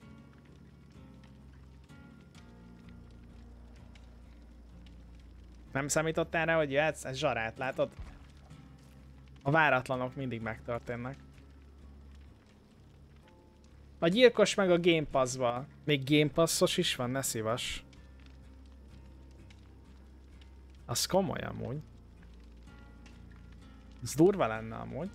Nem számítottál rá, hogy jöhetsz? Ez Zsarát, látod? A váratlanok mindig megtörténnek. A gyilkos meg a Game Pass-ba. Még Game Passos is van, ne szívas. Az komoly amúgy. Ez durva lenne amúgy.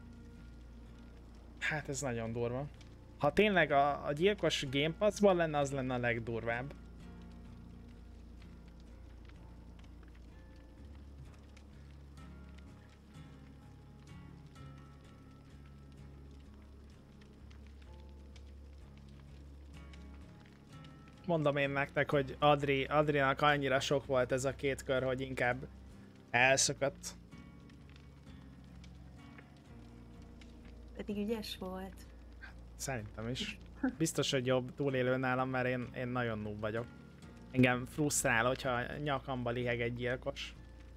Hát ez nagyon durva. Ha tényleg a gyilkos Game Pass-ban lenne, az lenne a legdurvább. Mondom én nektek, hogy Adrinak annyira sok volt ez a 2 kör, hogy inkább elszökött. Pedig ügyes volt. Szerintem is. Biztos, hogy jobb túlélő nálam, mert én nagyon noob vagyok. Engem frusztrál, hogyha nyakamba liheg egy gyilkos.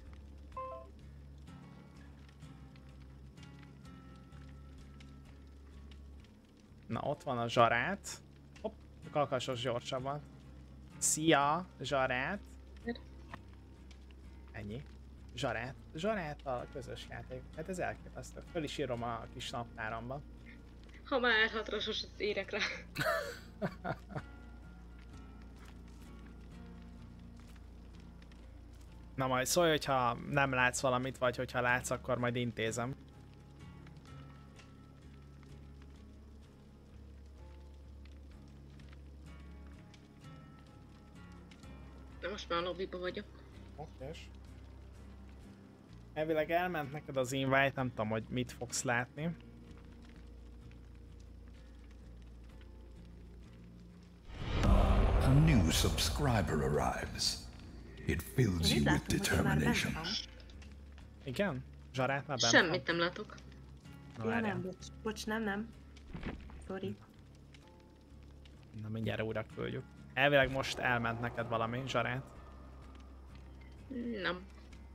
Na, ott van a Zsarát. Hopp, kakasos gyorsabban. Szia, Zsarát. Ennyi. Zsarát. Zsarát a közös játék. Hát ez elképesztő. Föl is írom a kis naptáramba. Ha már 6-os érek rá. Na majd szólj, hogyha nem látsz valamit, vagy hogyha látsz, akkor majd intézem. De most már a lobbyba vagyok. Okés. Elvileg elment neked az invite, nem tudom, hogy mit fogsz látni. A new subscriber arrives. It fills you with determination. Igen? Zsarát már bent Semmit nem látok. van? Ja, Várjál. nem, bocs, nem. Sorry. Na, mindjárt újra küldjük. Elvileg most elment neked valami, Zsarát. Nem.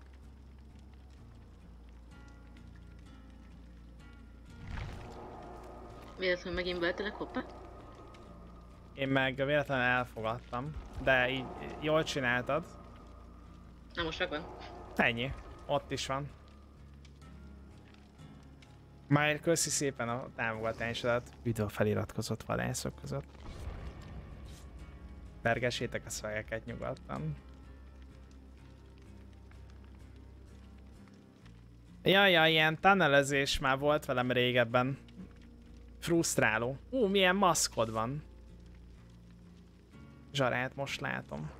Véletlenül megint beltelek, hoppá. Én meg véletlenül elfogadtam, de így jól csináltad. Na most megvan. Ennyi. Ott is van. Már köszi szépen a támogatásodat. Üdv a feliratkozott vadászok között. Pergessétek a szövegeket nyugodtan. Jaj, ilyen tunnelezés már volt velem régebben. Frusztráló. Milyen maszkod van. Zsarát most látom.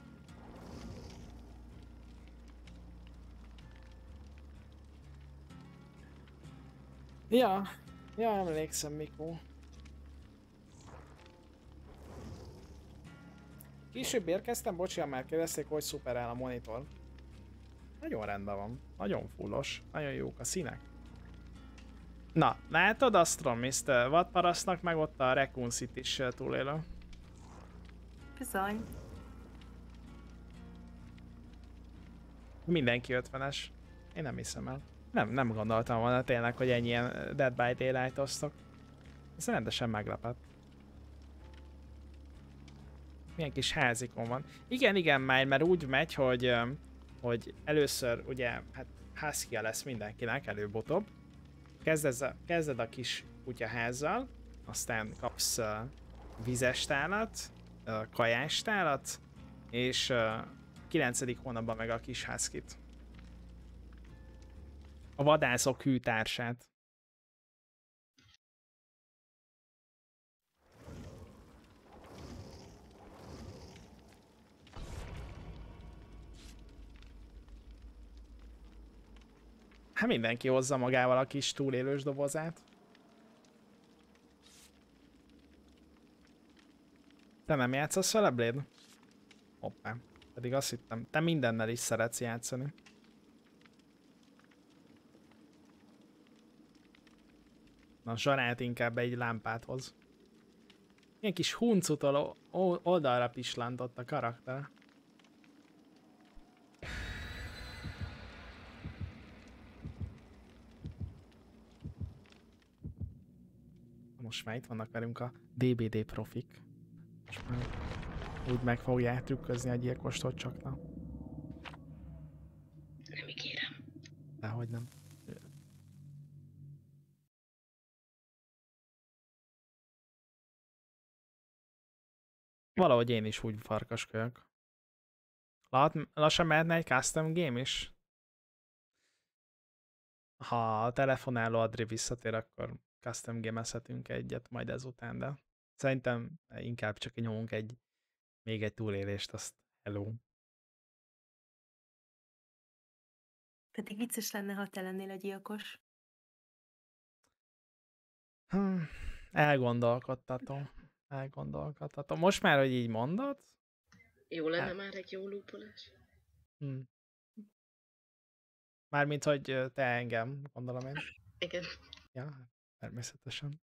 Ja, emlékszem, Mikó. Később érkeztem, bocsi, már kérdezték, hogy szuper áll a monitor. Nagyon rendben van, nagyon fullos, nagyon jók a színek. Na, látod Astromist, vadparasztnak meg ott a Raccoon City is túlélő. Bizony. Mindenki 50-es. Én nem hiszem el. Nem gondoltam volna tényleg, hogy ennyien Dead by Daylight-oztok. Ez rendesen meglepett. Milyen kis házikon van. Igen, mert úgy megy, hogy először ugye, hát husky lesz mindenkinek, előbb-utóbb. Kezded a kis kutyaházzal, aztán kapsz vizes tálat, kajás tálat, és 9. hónapban meg a kis huskyt. A vadászok hűtársát. Hát mindenki hozza magával a kis túlélős dobozát. Te nem játszasz vele, Blade? Hoppá. Pedig azt hittem, te mindennel is szeretsz játszani. Na, Zsarát inkább egy lámpát hoz. Ilyen kis huncutól oldalra pislantott a karakter. Most már itt vannak velünk a DBD profik. Most már úgy meg fogják trükközni a gyilkost, hogy csak na. Nem ígérem. Dehogy nem. Valahogy én is úgy farkaskölyök. Lassan mehetne egy custom game is? Ha a telefonáló Adri visszatér, akkor custom game-ezhetünk egyet majd ezután, de szerintem inkább csak nyomunk még egy túlélést, azt hello. Pedig vicces lenne, ha te lennél a gyilkos. Elgondolkodtatom. Most már, hogy így mondod? Jó lenne már egy jó lúpolás. Mármint, hogy te engem, gondolom én. Igen. Ja, természetesen.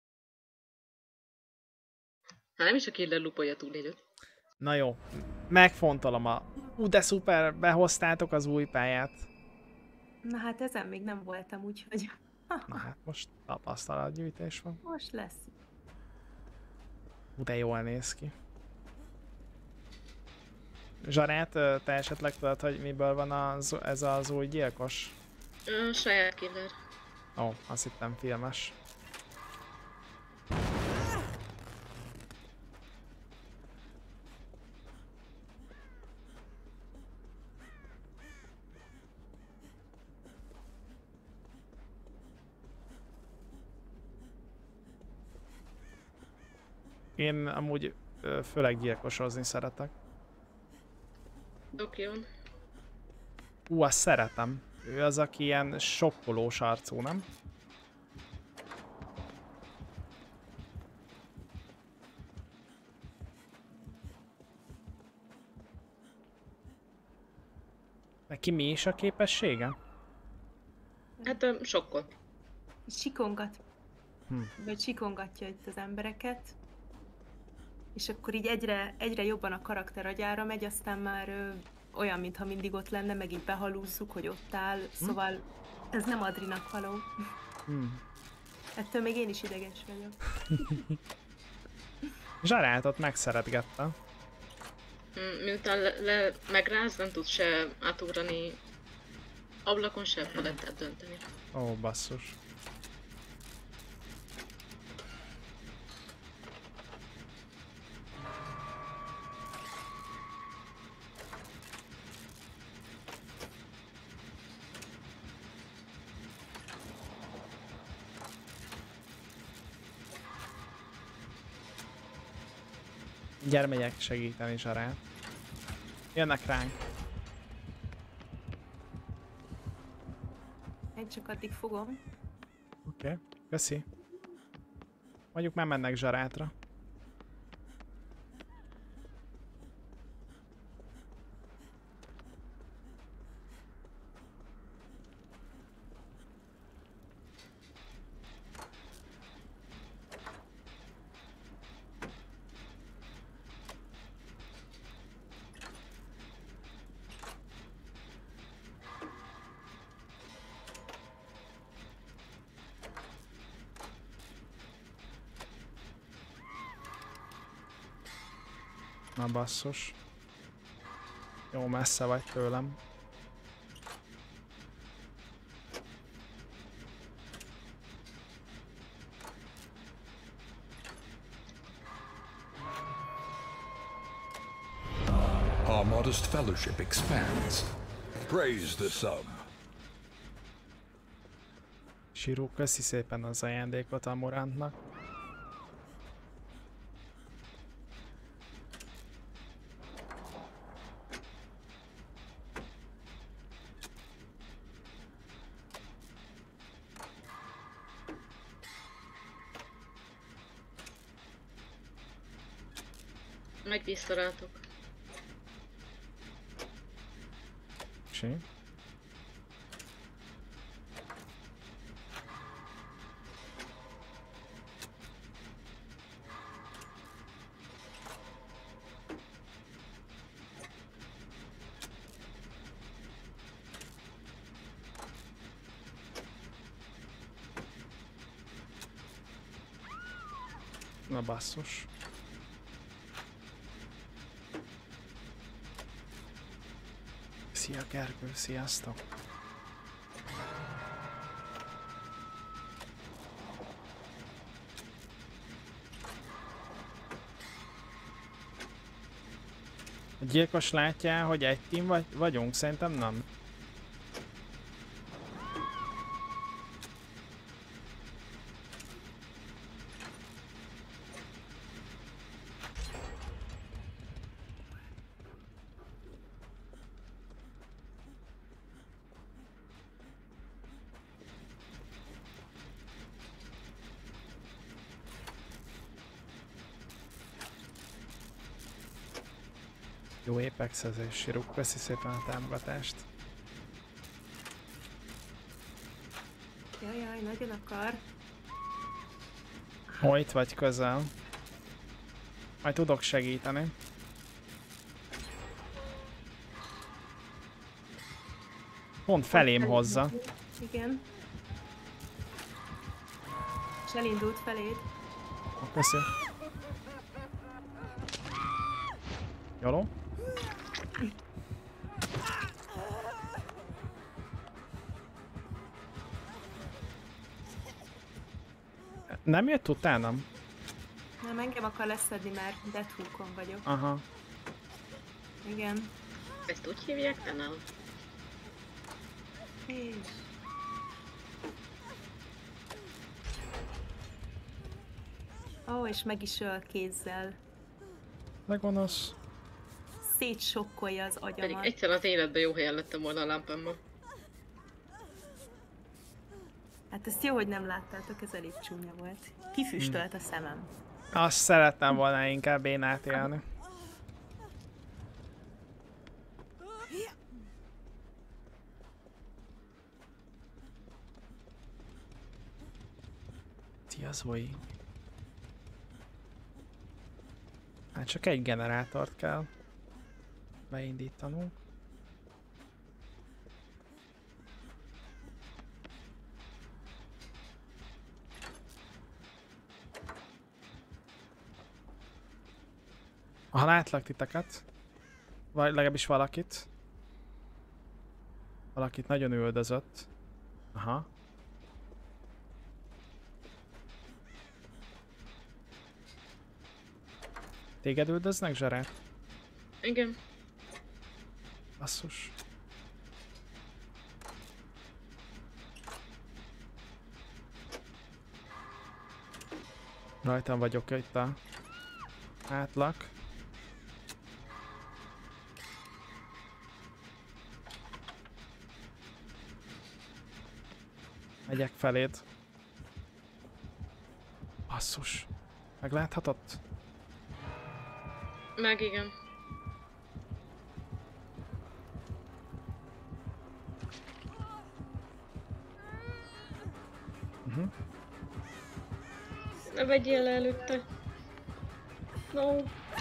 Hát nem is a killer lupolja túlélőt. Na jó, megfontolom de szuper, behoztátok az új pályát. Na hát ezen még nem voltam, úgyhogy... Na hát most tapasztalatgyűjtés van. Most lesz. De jól néz ki. Zsarát, te esetleg tudod, hogy miből van ez az új gyilkos? Saját killer. Ó, azt hittem filmes. Én amúgy főleg gyilkosozni szeretek. Dokjon. Azt szeretem. Ő az, aki ilyen sokkolós arcú, nem? Neki mi is a képessége? Hát sokkol. Sikongat. vagy csikongatja itt az embereket, és akkor így egyre jobban a karakter agyára megy, aztán már olyan, mintha mindig ott lenne, meg így behalúzzuk, hogy ott áll, szóval ez nem Adrinak való. Ettől még én is ideges vagyok. Zsarátot megszeretgette. Miután megráz, nem tud se átugrani ablakon, se palettát dönteni. Ó, basszus. Gyere, megyek segíteni Zsarát. Jönnek ránk. Én csak addig fogom. Oké, köszi. Mondjuk már mennek Zsarátra. Na basszus. Jó messze vagy tőlem. Our modest fellowship expands. Praise the sub. Sirú, köszi szépen az ajándékot a Morántnak. Megbízta rátok. Sí. Na basszus. Szia Gergő, sziasztok! A gyilkos látja, hogy egy team vagyunk? Szerintem nem. Jó Apex-ezés, Siruk, köszi szépen a támogatást. Jaj, nagyon akar. Ha itt vagy közel. Majd tudok segíteni. Pont felém hozza. Igen. És elindult feléd. Köszi. Jóló? Nem jött utánam? Nem, engem akar leszedni, mert Deathhookon vagyok. Aha. Igen. Ezt úgy hívják, te nem? És... Ó, és meg is öl kézzel. De gonosz. Szétsokkolja az Pedig agyamat. egyszer az életben jó helyen lettem volna a lámpámmal. Hát ezt jó, hogy nem láttátok, ez elég csúnya volt. Kifüstölt a szemem. Azt szerettem volna inkább én átélni. Szia Zoe. Hát csak egy generátort kell beindítanunk. Ha látlak titeket, vagy legalábbis valakit. Valakit nagyon üldözött. Aha. Téged üldöznek, Zserát? Igen. Basszus. Rajtam vagyok itt a átlag. Megyek feléd. Basszus. Megláthatott? Meg igen. Ne vegyél le előtte. No.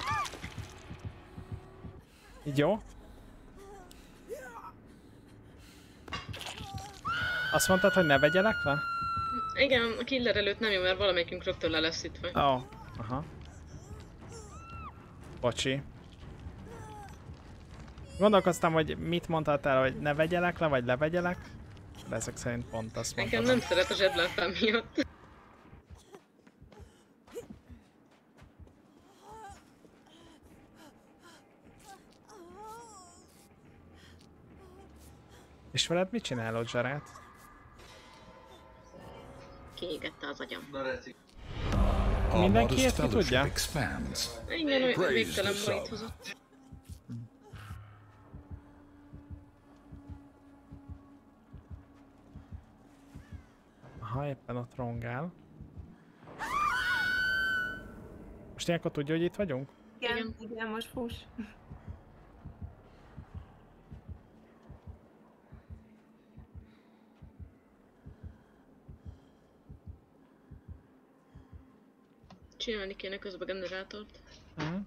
Így jó? Azt mondtad, hogy ne vegyelek le? Igen, a killer előtt nem jó, mert valamelyikünk rögtön le lesz itt. Ó, aha. Bocsi. Gondolkoztam, hogy mit mondtál, hogy ne vegyelek le, vagy levegyelek. De ezek szerint pont azt mondtad. Nekem nem szeret a zseblámpám miatt. És veled mit csinálod, Zserát? Kiégette az agyam. Our Mindenki modest ezt ki fellowship tudja? expands. Igen, olyan Praise végtelen the borit soul. hozott. Aha, éppen ott rongál. Most ilyenkor tudja, hogy itt vagyunk? Igen, most fuss. Csinálni kéne közben generátort. Mhm.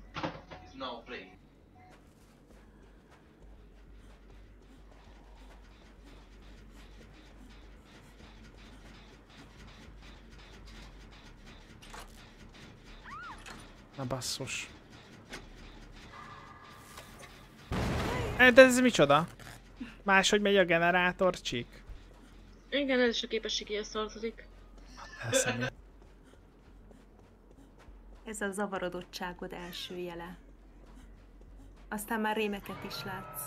Na basszus. De ez micsoda? Máshogy megy a generátor, csík. Igen, ez is a képességéhez tartozik. Eszemé. Ez a zavarodottságod első jele. Aztán már rémeket is látsz.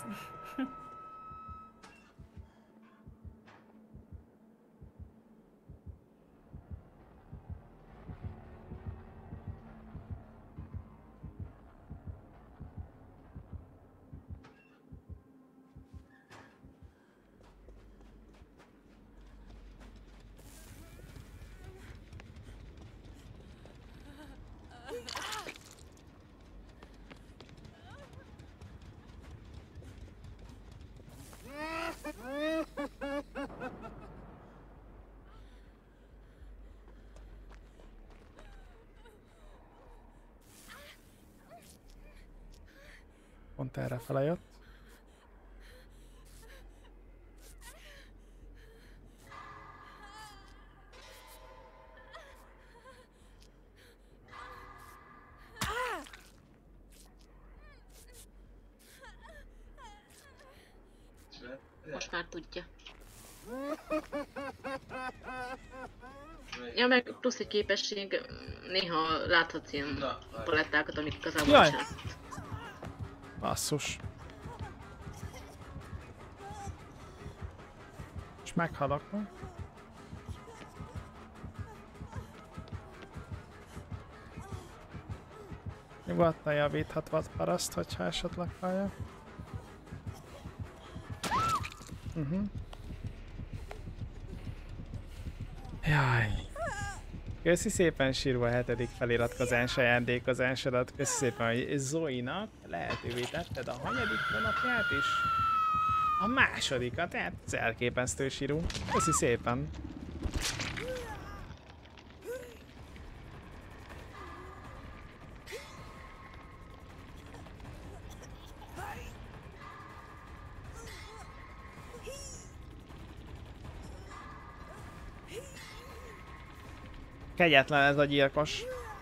Pont erre fele jött. Most már tudja. Ja, meg plusz egy képesség, néha láthatsz ilyen palettákat, amik igazából Jaj. sem. Basszus. És meghalok, no? Nyugodtan javíthat vad paraszt, hogyha esetleg hallja. Jaj. Köszi szépen, Sirva, a 7. feliratkozás ajándékozásodat. Köszi szépen, hogy Zoe-nak lehetővé tetted a hanyadik hónapját is. A másodikat, tehát ez elképesztő, Siru. Köszi szépen. Kegyetlen ez a gyilkos.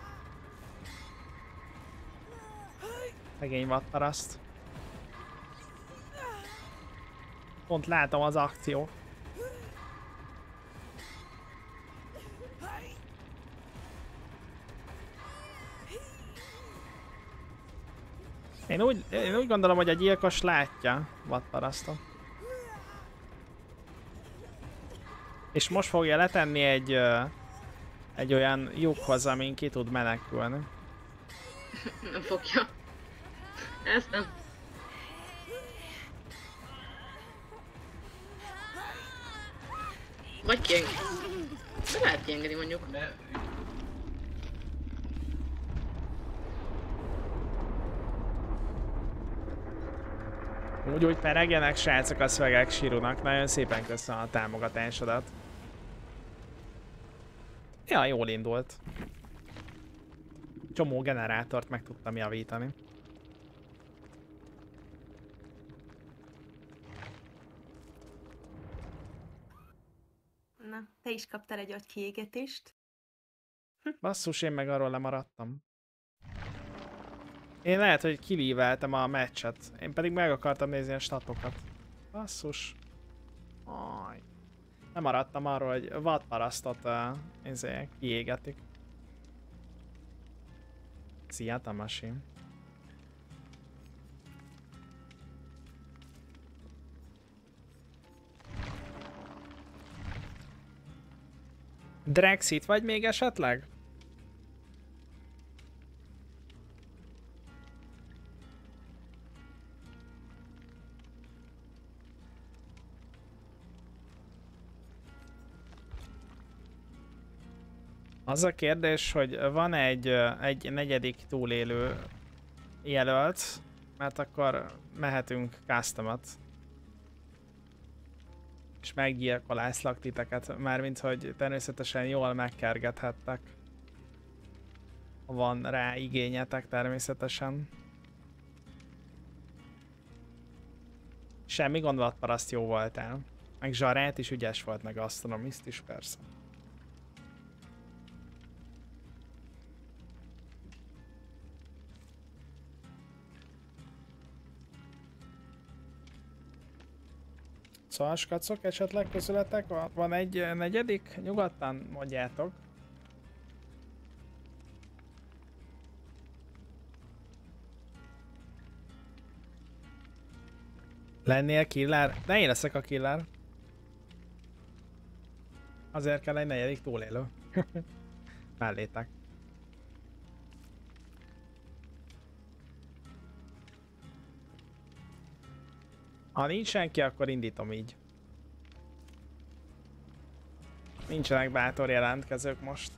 Szegény vadparaszt. Pont látom az akciót. Én úgy gondolom, hogy a gyilkos látja vadparasztot. És most fogja letenni egy olyan lyukhoz, amin ki tud menekülni. Nem fogja. Ezt nem. Vagy kiengedi. De lehet kiengedi mondjuk. Úgy peregjenek srácok a szövegek Shirunak. Nagyon szépen köszönöm a támogatásodat. Ja, jól indult. Csomó generátort meg tudtam javítani. Na, te is kaptál egy agykiégetést. Basszus, én meg arról lemaradtam. Én lehet, hogy kilíveltem a meccset. Én pedig meg akartam nézni a statokat. Basszus. Aj. Nem maradtam arról, hogy vadparasztot kiégetik. Szia, Tamasi. Drexit vagy még esetleg? Az a kérdés, hogy van egy negyedik túlélő jelölt, mert akkor mehetünk custom-ot. És meggyilkolászlak titeket, mármint hogy természetesen jól megkergethettek. Ha van rá igényetek természetesen. Semmi gond, vadparaszt jó voltál. Meg Zsarát is ügyes volt, meg Astronomiszt is persze. Szóval skacok esetleg közületek? Van egy negyedik? Nyugodtan mondjátok. Lennél killer? De én leszek a killer. Azért kell egy negyedik túlélő. Mellétek. Ha nincs senki, akkor indítom így. Nincsenek bátor jelentkezők most.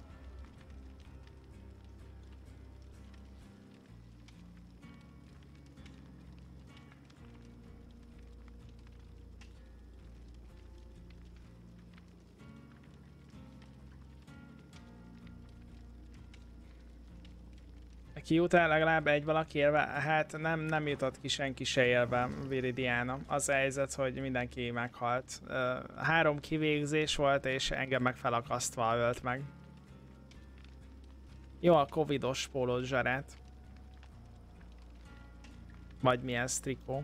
Ki jut el legalább egy valaki élve? Hát nem jutott ki senki se élve, Viridiana. Az a helyzet, hogy mindenki meghalt. 3 kivégzés volt, és engem meg felakasztva ölt meg. Jó, a covidos pólót Zsarát. Vagy milyen trikó.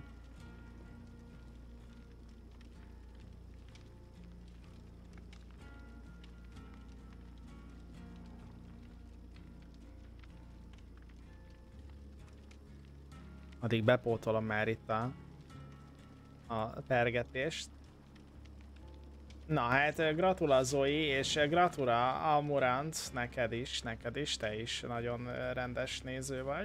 Addig bepótolom már itt a pergetést. Na hát gratula Zoe, és gratula Amurant, neked is, te is nagyon rendes néző vagy.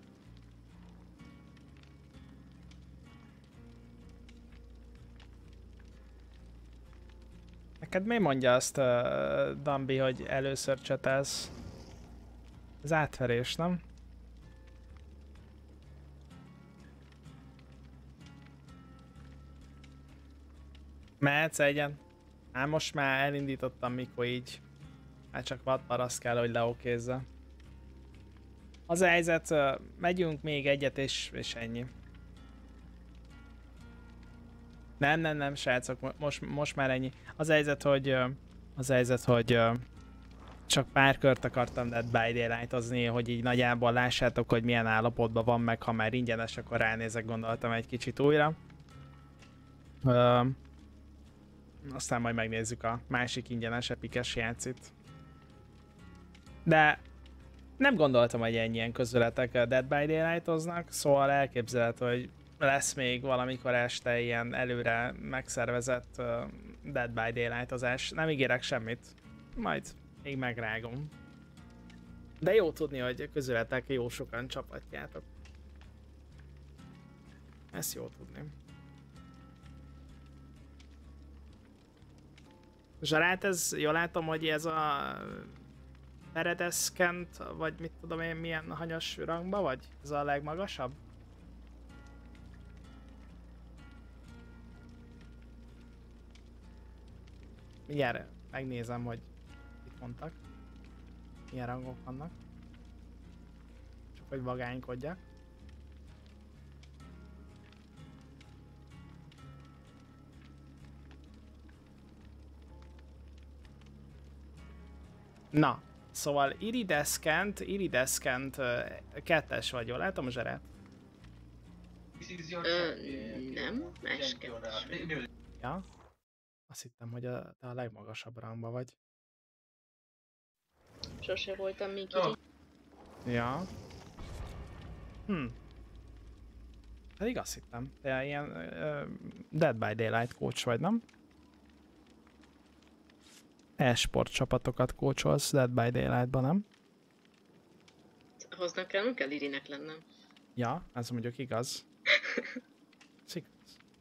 Neked mi mondja azt, Dambi, hogy először csetelsz? Ez átverés, nem? Mehetsz egyen? Hát most már elindítottam, mikor így. Hát csak vadparaszt kell, hogy leokézza. Az a helyzet, megyünk még egyet és ennyi. Nem, srácok, most már ennyi. Az a helyzet, hogy Csak pár kört akartam Dead by Daylight-ozni, hogy így nagyjából lássátok, hogy milyen állapotban van, meg ha már ingyenes, akkor ránézek, gondoltam egy kicsit újra. Aztán majd megnézzük a másik ingyenes epikes játszit. De nem gondoltam, hogy ennyien közületek Dead by Daylight-oznak, szóval elképzelhető, hogy lesz még valamikor este ilyen előre megszervezett Dead by Daylight-ozás. Nem ígérek semmit, majd még megrágom. De jó tudni, hogy közületek jó sokan csapatjátok. Ezt jó tudni. Zsarát, ez jól látom, hogy ez a Peredeszkent, vagy mit tudom én, milyen hanyas rangba vagy? Ez a legmagasabb? Mindjárt megnézem, hogy mit mondtak. Milyen rangok vannak. Csak hogy vagánykodjak. Na, szóval Iridescent 2-es vagy, jól látom, Zserát? Nem, más kettes. Ja? Azt hittem, hogy te a legmagasabb rangba vagy. Sose voltam még így. Ja. Pedig azt hittem, te ilyen Dead by Daylight coach vagy, nem? E-sport csapatokat coacholsz Dead by Daylight-ban, nem? Ahhoz nem kell Irinek lennem. Ja, ez mondjuk igaz. Ez igaz.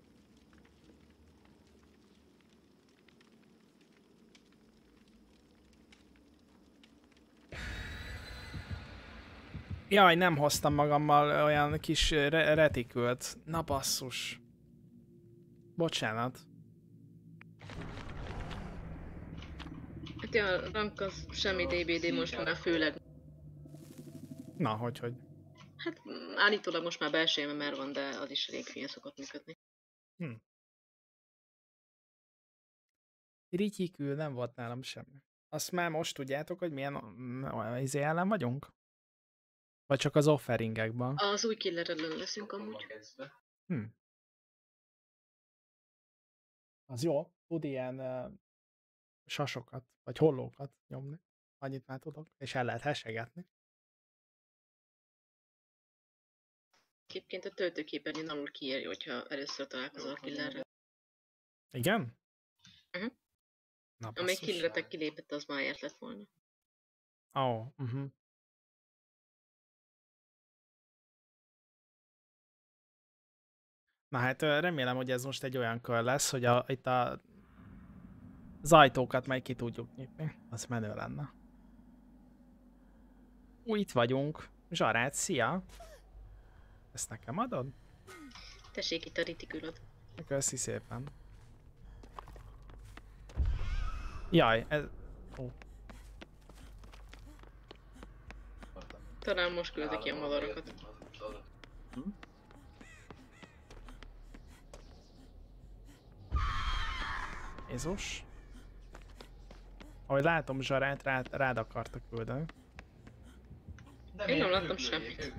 Jaj, nem hoztam magammal olyan kis retikült. Na basszus. Bocsánat. Hát ja, a rank az semmi DBD most már főleg. Na, hogy. Hát állítólag most már belső MMR van, de az is elég hülyén szokott működni. Rityikül nem volt nálam semmi. Azt már most tudjátok, hogy milyen izé ellen vagyunk? Vagy csak az offeringekben? Az új killer ellen leszünk amúgy. Az jó. Tud ilyen sasokat, vagy hollókat nyomni. Annyit már tudok. És el lehet hesegetni. Egyébként a töltőképernyőn alul kiírja, hogyha először találkozol a killerrel. Igen? Na, Amíg basszus. killertek kilépett, az már ért lett volna. Na hát remélem, hogy ez most egy olyan kör lesz, hogy itt az ajtókat majd ki tudjuk nyitni. Az menő lenne. Itt vagyunk. Zsarát, szia! Ezt nekem adod? Tessék itt a ritikülöd. Köszi szépen. Jaj, ez... Ó. Talán most küldök ki a madarakat. Jézus. Ahogy látom, Zsarát rád akarta küldeni. Én nem láttam semmit.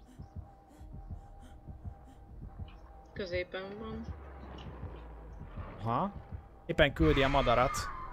Középen van. Ha? Éppen küldi a madarat.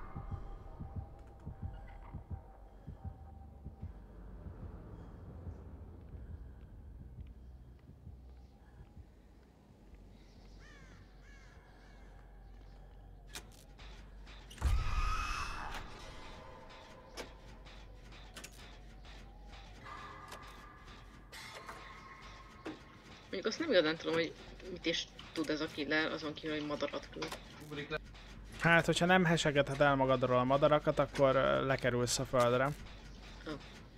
Mondjuk azt nem igazán tudom, hogy mit is tud ez a killer, azon kívül, hogy madarat küld. Hát, hogyha nem hesegeted el magadról a madarakat, akkor lekerülsz a földre. Oh.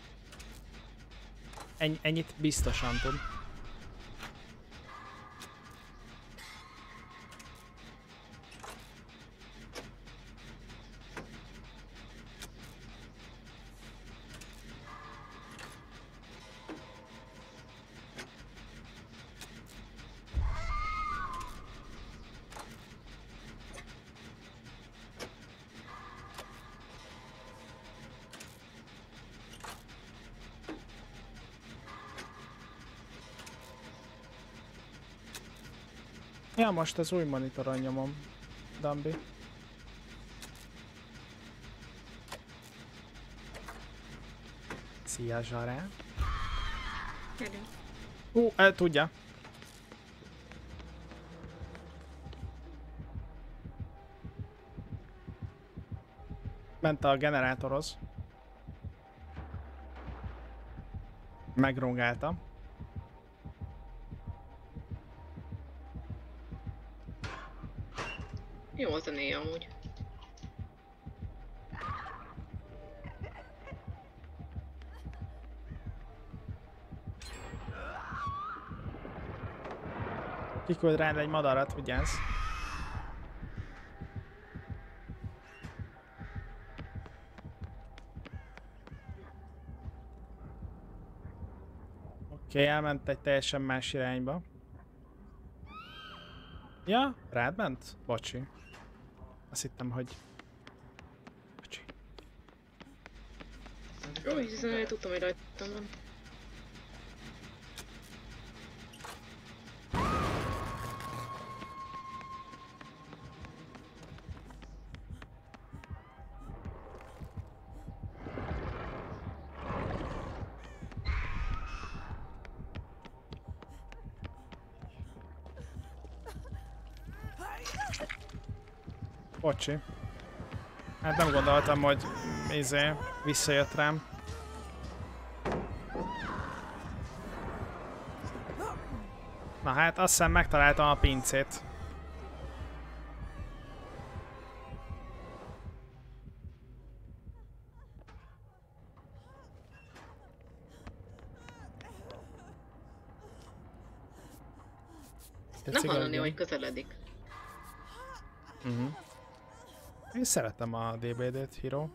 Ennyit biztosan tud. Ja, most az új monitoron nyomom, Dambi. Szia, Zsará. Gyerünk. Tudja. Ment a generátorhoz. Megrongálta. Jó a zenéje amúgy. Kiküld rád egy madarat, vigyázz. Oké, elment egy teljesen más irányba. Ja, rád ment? Bocsi. Azt hittem, hogy... Bocsi. Ó, hiszen tudtam, hogy rajtam van. Bocsi. Hát nem gondoltam, hogy visszajött rám. Na hát, azt hiszem megtaláltam a pincét. Nem hallani, hogy közeledik. Én szeretem a DBD-t, Hiro.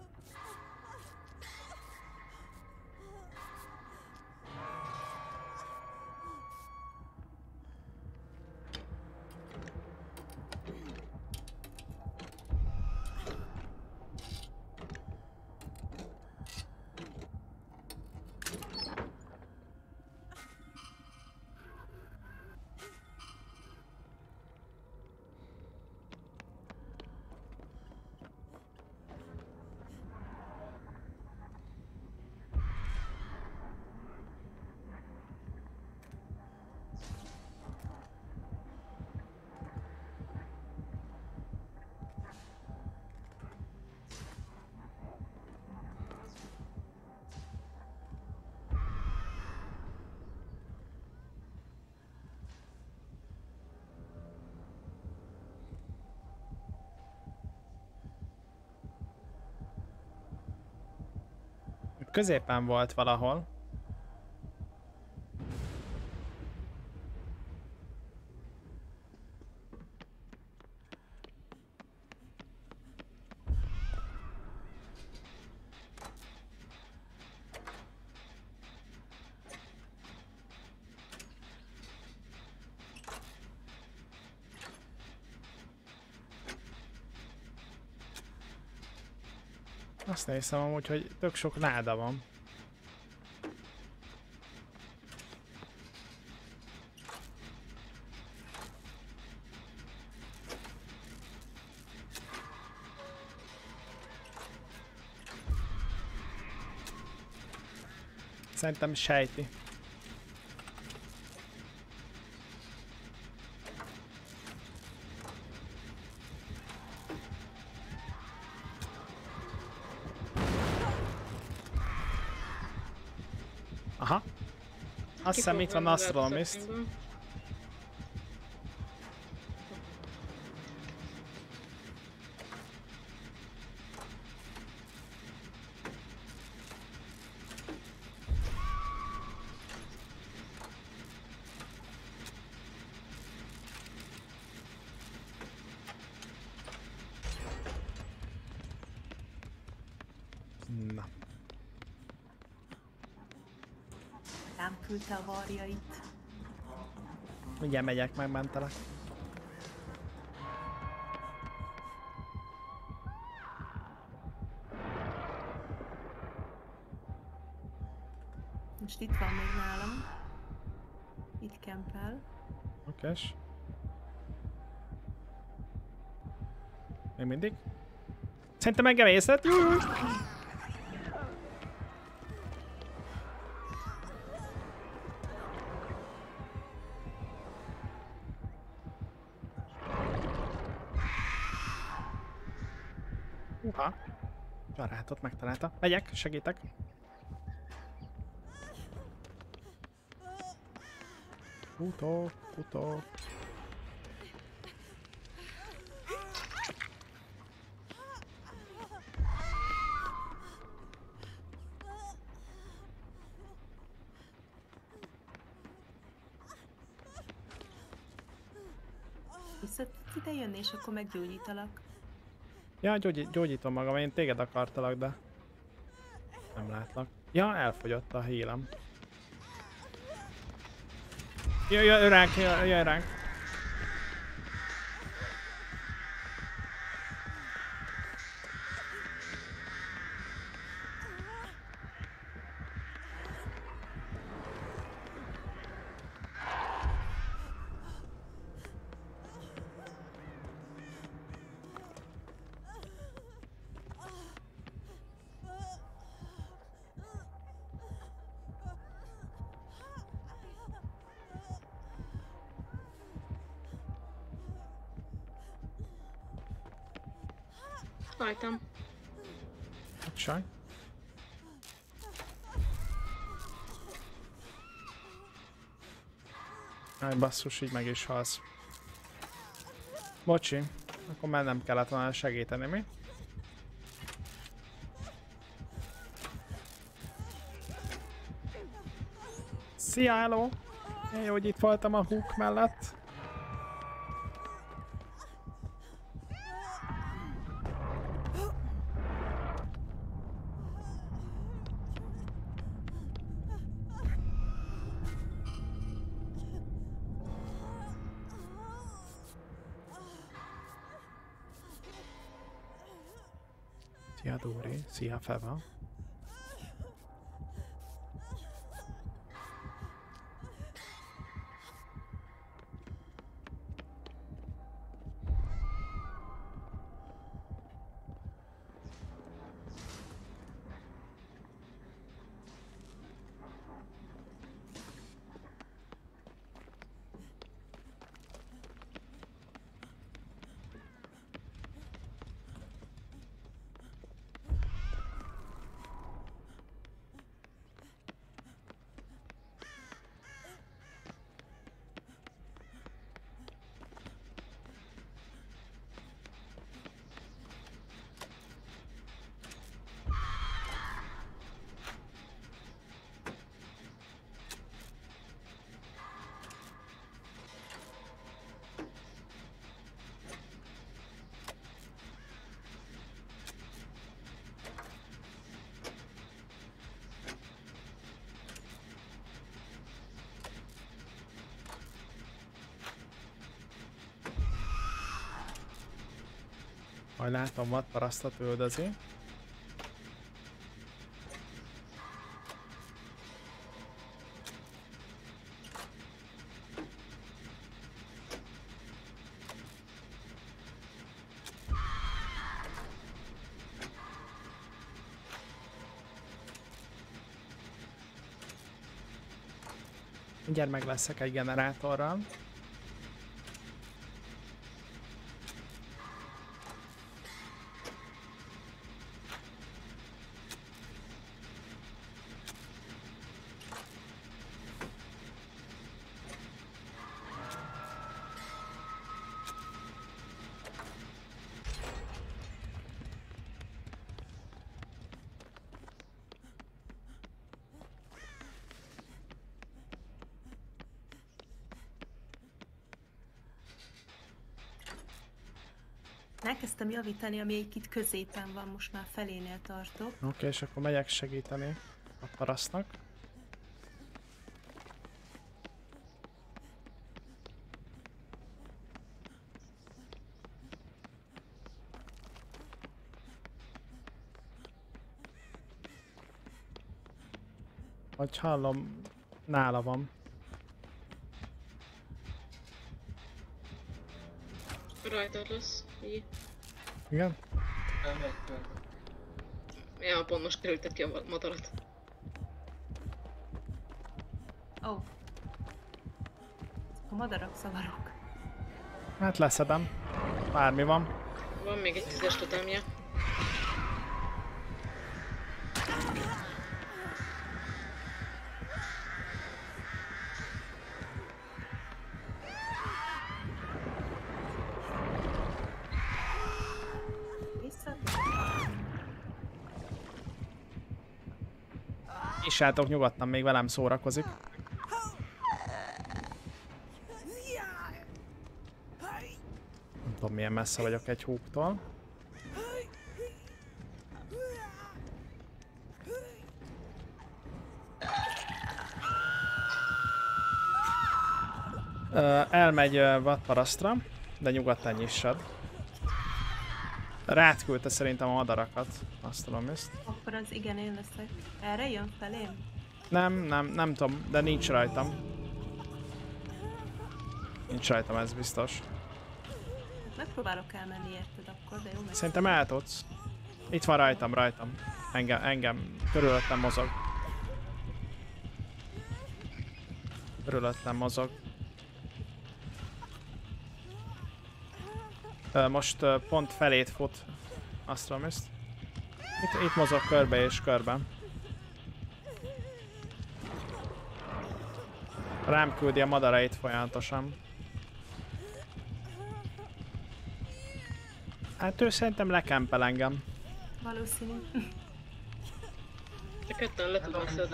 Középen volt valahol. Azt nézem amúgy, hogy tök sok náda van. Szerintem sejti. Aha. Azt hiszem itt van Astrolomist. Na. Rám küldte a varjait. Mindjárt megyek, megmentelek. Most itt van még nálam. Itt kempel. Okés. Még mindig. Szerintem engem észlelt. Uha. Barátot megtalálta. Megyek, segítek. Futok, futok. Vissza tudsz ide jönni, és akkor meggyógyítalak. Ja, gyógyítom magam, én téged akartalak, de nem látlak. Ja, elfogyott a hílem. Jöjj ránk, jöjj ránk. Rajtam. Saj. Aj, basszus, így meg is halsz. Bocsi, akkor már nem kellett volna segíteni, mi? Szia, hello! Én jó, hogy itt voltam a hook mellett. Szia Dóri, szia Feva. Majd látom, vad parasztot üldözi. Mindjárt meg leszek egy generátorral. Elkezdtem javítani, ami egy kicsit középen van, most már felénél tartok. Oké, és akkor megyek segíteni a parasztnak. Vagy hallom, nála van. Rajtad lesz. Így. Igen? Ja, pont most kerültek ki a madarat. Ó. Oh. A madarak szavarok. Hát leszedem. Bármi van. Van még egy 10-es totemje. Issátok nyugodtan, még velem szórakozik. Nem tudom, milyen messze vagyok egy húgtól. Elmegy vadparasztra, de nyugodtan nyissad. Rád küldte szerintem a madarakat, azt tudom ezt. Akkor az igen, én leszek. Erre jön felém? Nem tudom, de nincs rajtam. Nincs rajtam, ez biztos. Hát megpróbálok elmenni érted akkor, de jó meg. Szerintem el tudsz. Itt van rajtam. Engem körülöttem mozog. Körülöttem mozog. Most pont felét fut. Astromist. Itt mozog körbe és körbe. Rám küldi a madarait folyamatosan. Hát ő szerintem lekempel engem. Valószínű. De ketten le tudnak szedni.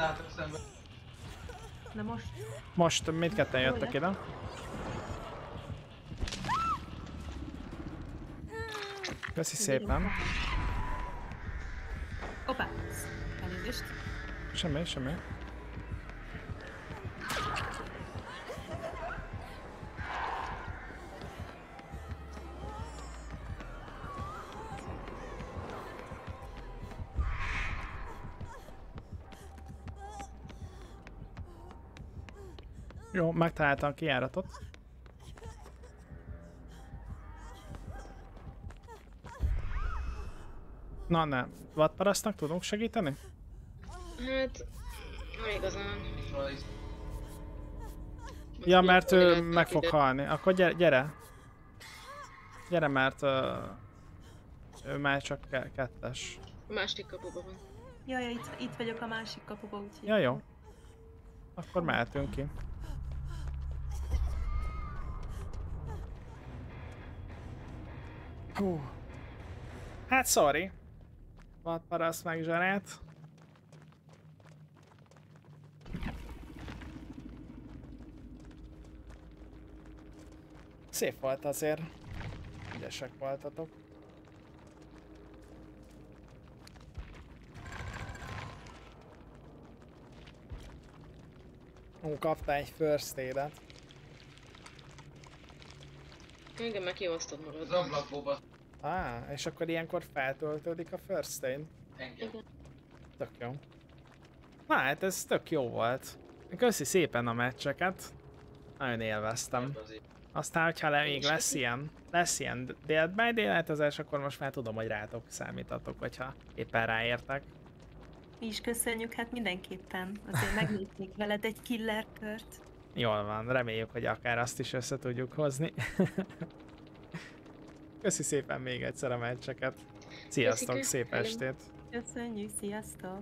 Na most? Most mindketten jöttek ide. Köszi szépen. Hoppá! Elnézést. Semmi. Jó, megtaláltam a kijáratot. Na nem, vadparasztnak tudunk segíteni? Hát... nem igazán. Ja, mert ő meg fog halni. Akkor gyere. Gyere, mert ő már csak kettes. A másik kapuban van. Jaj, itt vagyok a másik kapuba, úgyhogy... Ja, jó. Akkor mehetünk ki. Hú. Hát sorry. Vadparaszt megzsarált. Szép volt azért. Ügyesek voltatok. Kaptál egy first aid-et. Engem meg kihoztad magad. Az ablakóba. És akkor ilyenkor feltöltődik a first aid? Igen. Tök jó. Na hát ez tök jó volt. Köszi szépen a meccseket. Nagyon élveztem. Aztán, hogyha még lesz ilyen Dead by Daylight-ozás, akkor most már tudom, hogy rátok számítatok, hogyha éppen ráértek. Mi is köszönjük, hát mindenképpen. Azért megnéznék veled egy killer kört. Jól van, reméljük, hogy akár azt is össze tudjuk hozni. Köszi szépen még egyszer a meccseket. Sziasztok, szép estét! Köszönjük, sziasztok!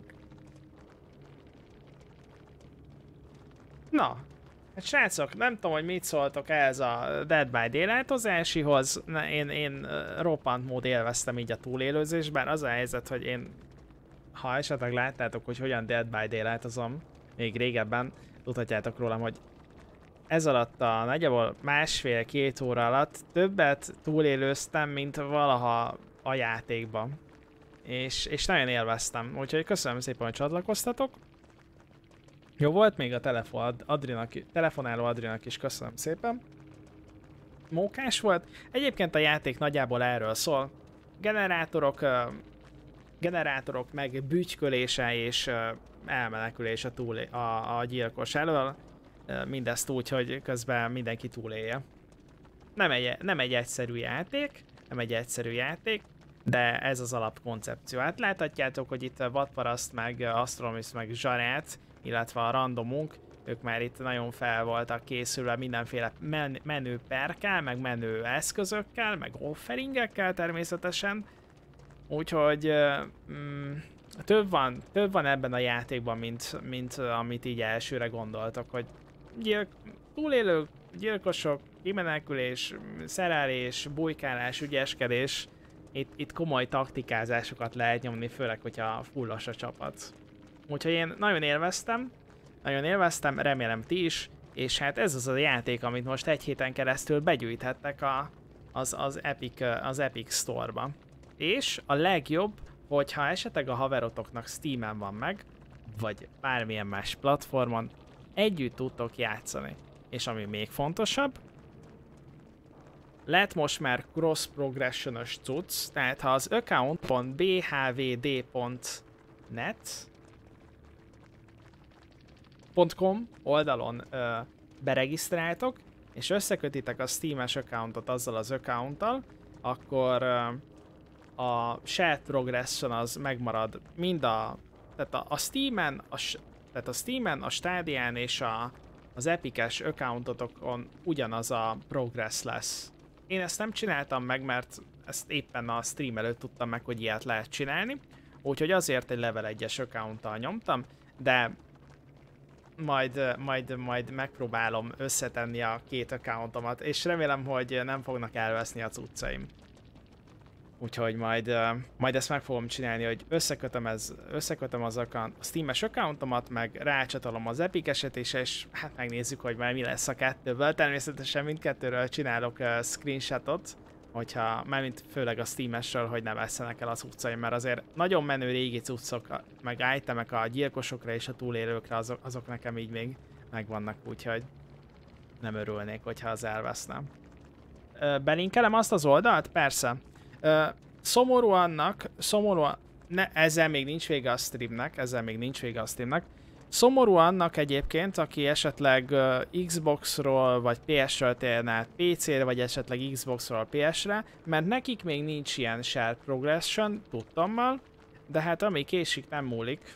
Na, hát srácok, nem tudom, hogy mit szóltok ehhez a Dead by Daylight-ozásihoz. Én roppant mód élveztem így a túlélőzésben. Az a helyzet, hogy én, ha esetleg láttátok, hogy hogyan Dead by Daylight-ozom, még régebben, tudhatjátok rólam, hogy ez alatt a nagyjából másfél-két óra alatt többet túlélőztem, mint valaha a játékban. És nagyon élveztem, úgyhogy köszönöm szépen, hogy csatlakoztatok. Jó volt még a telefonáló Adrinak is, köszönöm szépen. Mókás volt. Egyébként a játék nagyjából erről szól. Generátorok meg bütykölése és elmenekülés a gyilkos elől. Mindezt úgy, hogy közben mindenki túlélje. Nem egy egyszerű játék, de ez az alapkoncepció. Hát láthatjátok, hogy itt Vadparaszt, meg Astromis, meg Zsarát, illetve a randomunk, ők már itt nagyon fel voltak készülve mindenféle menő perkkel, meg menő eszközökkel, meg offeringekkel természetesen. Úgyhogy több van ebben a játékban, mint amit így elsőre gondoltak, hogy túlélők, gyilkosok, kimenekülés, szerelés, bujkálás, ügyeskedés. Itt komoly taktikázásokat lehet nyomni, főleg, hogyha fullos a csapat. Úgyhogy én nagyon élveztem, remélem ti is, és hát ez az a játék, amit most egy héten keresztül begyűjthettek az Epic Store-ba. És a legjobb, hogyha esetleg a haverotoknak Steamen van meg, vagy bármilyen más platformon, együtt tudtok játszani. És ami még fontosabb, lett most már cross-progression-ös cucc, tehát ha az account.bhvd.net.com oldalon beregisztráltok, és összekötitek a Steam-es accountot azzal az accounttal, akkor a shared progression az megmarad mind tehát a Steamen, a Stadián és az Epic-es accountotokon ugyanaz a progress lesz. Én ezt nem csináltam meg, mert ezt éppen a stream előtt tudtam meg, hogy ilyet lehet csinálni, úgyhogy azért egy level 1-es accounttal nyomtam, de majd megpróbálom összetenni a két accountomat, és remélem, hogy nem fognak elveszni a cuccaim. Úgyhogy majd ezt meg fogom csinálni, hogy összekötöm a Steam-es accountomat, meg rácsatolom az Epic-eset is, és hát megnézzük, hogy már mi lesz a kettőből. Természetesen mindkettőről csinálok screenshotot, hogyha, mármint főleg a Steam-esről, hogy ne vesszenek el a cuccaim, mert azért nagyon menő régi cuccok, meg itemek a gyilkosokra és a túlélőkre, azok nekem így még megvannak, úgyhogy nem örülnék, hogyha az elvesznem. Belinkelem azt az oldalt? Persze. Szomorúan, ezzel még nincs vége a streamnek, Szomorú annak egyébként, aki esetleg Xbox-ról vagy PS-ről térne át PC-re, vagy esetleg Xbox-ról PS-re, mert nekik még nincs ilyen shared progression, tudtommal, de hát ami késik nem múlik.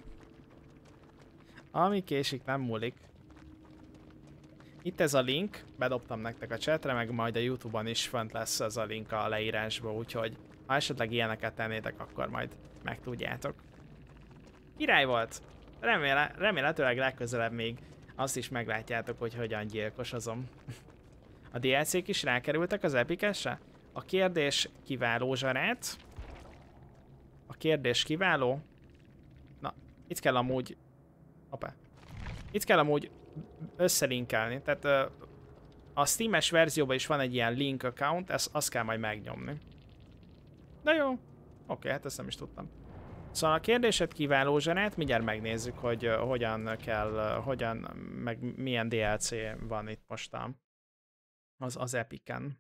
Itt ez a link, bedobtam nektek a chatre, meg majd a YouTube-on is fönt lesz ez a link a leírásba, úgyhogy ha esetleg ilyeneket tennétek, akkor majd megtudjátok. Király volt! Remélhetőleg legközelebb még azt is meglátjátok, hogy hogyan gyilkosozom. A DLC-k is rákerültek az Epic-esre? A kérdés kiváló, Zsarát. A kérdés kiváló. Na, itt kell amúgy... Itt kell amúgy összelinkelni, tehát a Steam-es verzióban is van egy ilyen link account, azt kell majd megnyomni. De jó, oké, hát ezt nem is tudtam. Szóval a kérdésed kiváló, Zsanát, mindjárt megnézzük, hogy hogyan, meg milyen DLC van itt most az Epic-en.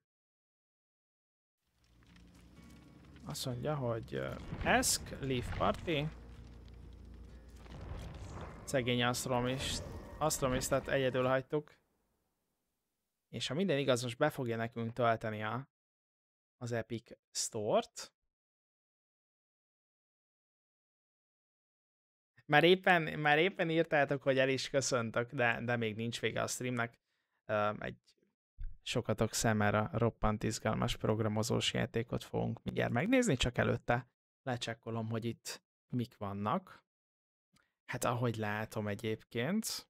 Azt mondja, hogy Ask, Leave Party. Szegény Astromistet egyedül hagytuk. És ha minden igaz, most be fogja nekünk tölteni az Epic Store-t. Már éppen írtátok, hogy el is köszöntök, de még nincs vége a streamnek. Egy sokatok számára roppant izgalmas programozós játékot fogunk mindjárt megnézni, csak előtte lecsekkolom, hogy itt mik vannak. Hát ahogy látom egyébként,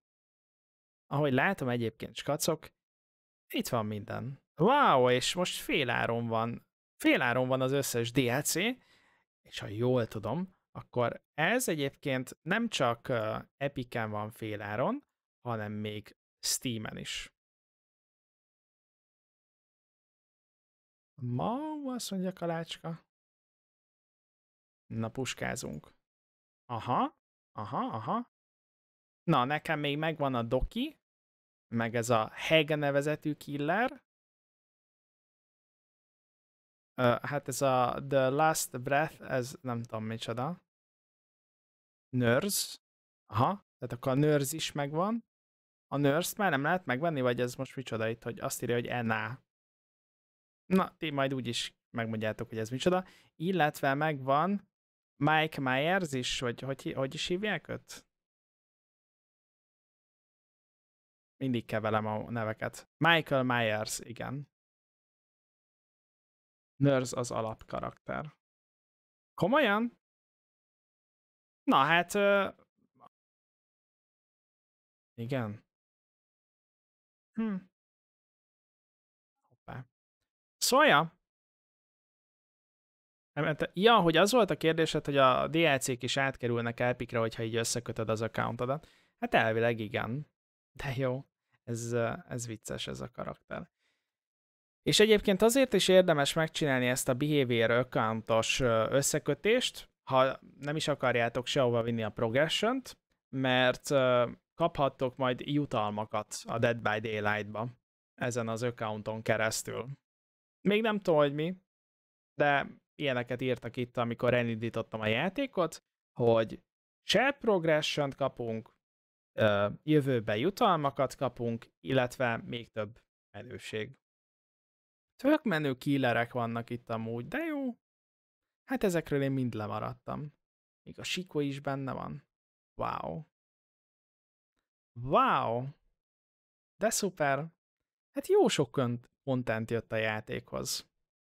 skacok, itt van minden. Wow, és most féláron van az összes DLC, és ha jól tudom, akkor ez egyébként nem csak Epic-en van féláron, hanem még Steam-en is. Azt mondja Kalácska. Na, puskázunk. Aha. Na, nekem még megvan a Doki, meg ez a Heg nevezetű killer. Hát ez a The Last Breath, ez nem tudom micsoda. Nurse. Aha, tehát akkor a Nurse is megvan. A Nurse-t már nem lehet megvenni, vagy ez most micsoda itt, hogy azt írja, hogy NA. Na, ti majd úgyis megmondjátok, hogy ez micsoda. Illetve megvan Mike Myers is, vagy hogy is hívják őt? Mindig kevelem a neveket. Michael Myers, igen. Nurse az alapkarakter. Komolyan? Na hát... igen. Hoppá. Szója. Ja, hogy az volt a kérdésed, hogy a DLC-k is átkerülnek Epicre, hogyha így összekötöd az accountodat. Hát elvileg igen. De jó. Ez vicces, ez a karakter. És egyébként azért is érdemes megcsinálni ezt a behavior accountos összekötést, ha nem is akarjátok sehova vinni a progression-t, mert kaphattok majd jutalmakat a Dead by Daylight-ba ezen az accounton keresztül. Még nem tudom, hogy mi, de ilyeneket írtak itt, amikor elindítottam a játékot, hogy shared progression-t kapunk, jövőben jutalmakat kapunk, illetve még több előség. Tök menő killerek vannak itt amúgy, de jó. Hát ezekről én mind lemaradtam. Még a Chico is benne van. Wow. Wow. De szuper. Hát jó sok content jött a játékhoz.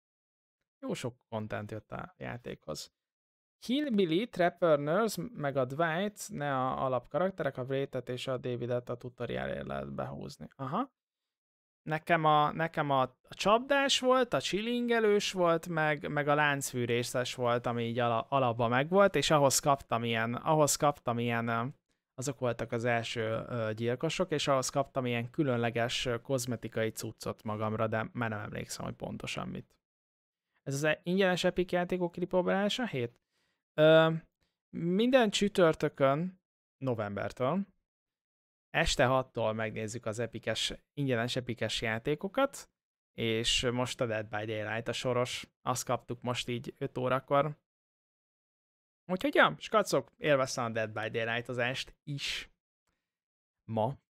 Hillbilly, Trapper, Nurse, meg a Dwight, ne a alapkarakterek, a Wraithet és a Davidet a tutorialért lehet behúzni. Aha. Nekem a csapdás volt, a chillingelős volt, meg a láncfűrészes volt, ami így alapban megvolt, és ahhoz kaptam ilyen, azok voltak az első gyilkosok, és ahhoz kaptam ilyen különleges kozmetikai cuccot magamra, de már nem emlékszem, hogy pontosan mit. Ez az ingyenes Epic játékok kipróbálása hét? Minden csütörtökön, novembertől, este 6-tól megnézzük az ingyenes epikes játékokat, és most a Dead by Daylight a soros, azt kaptuk most így 5 órakor. Úgyhogy ja, skacok, élveztem a Dead by Daylight az est is. Ma.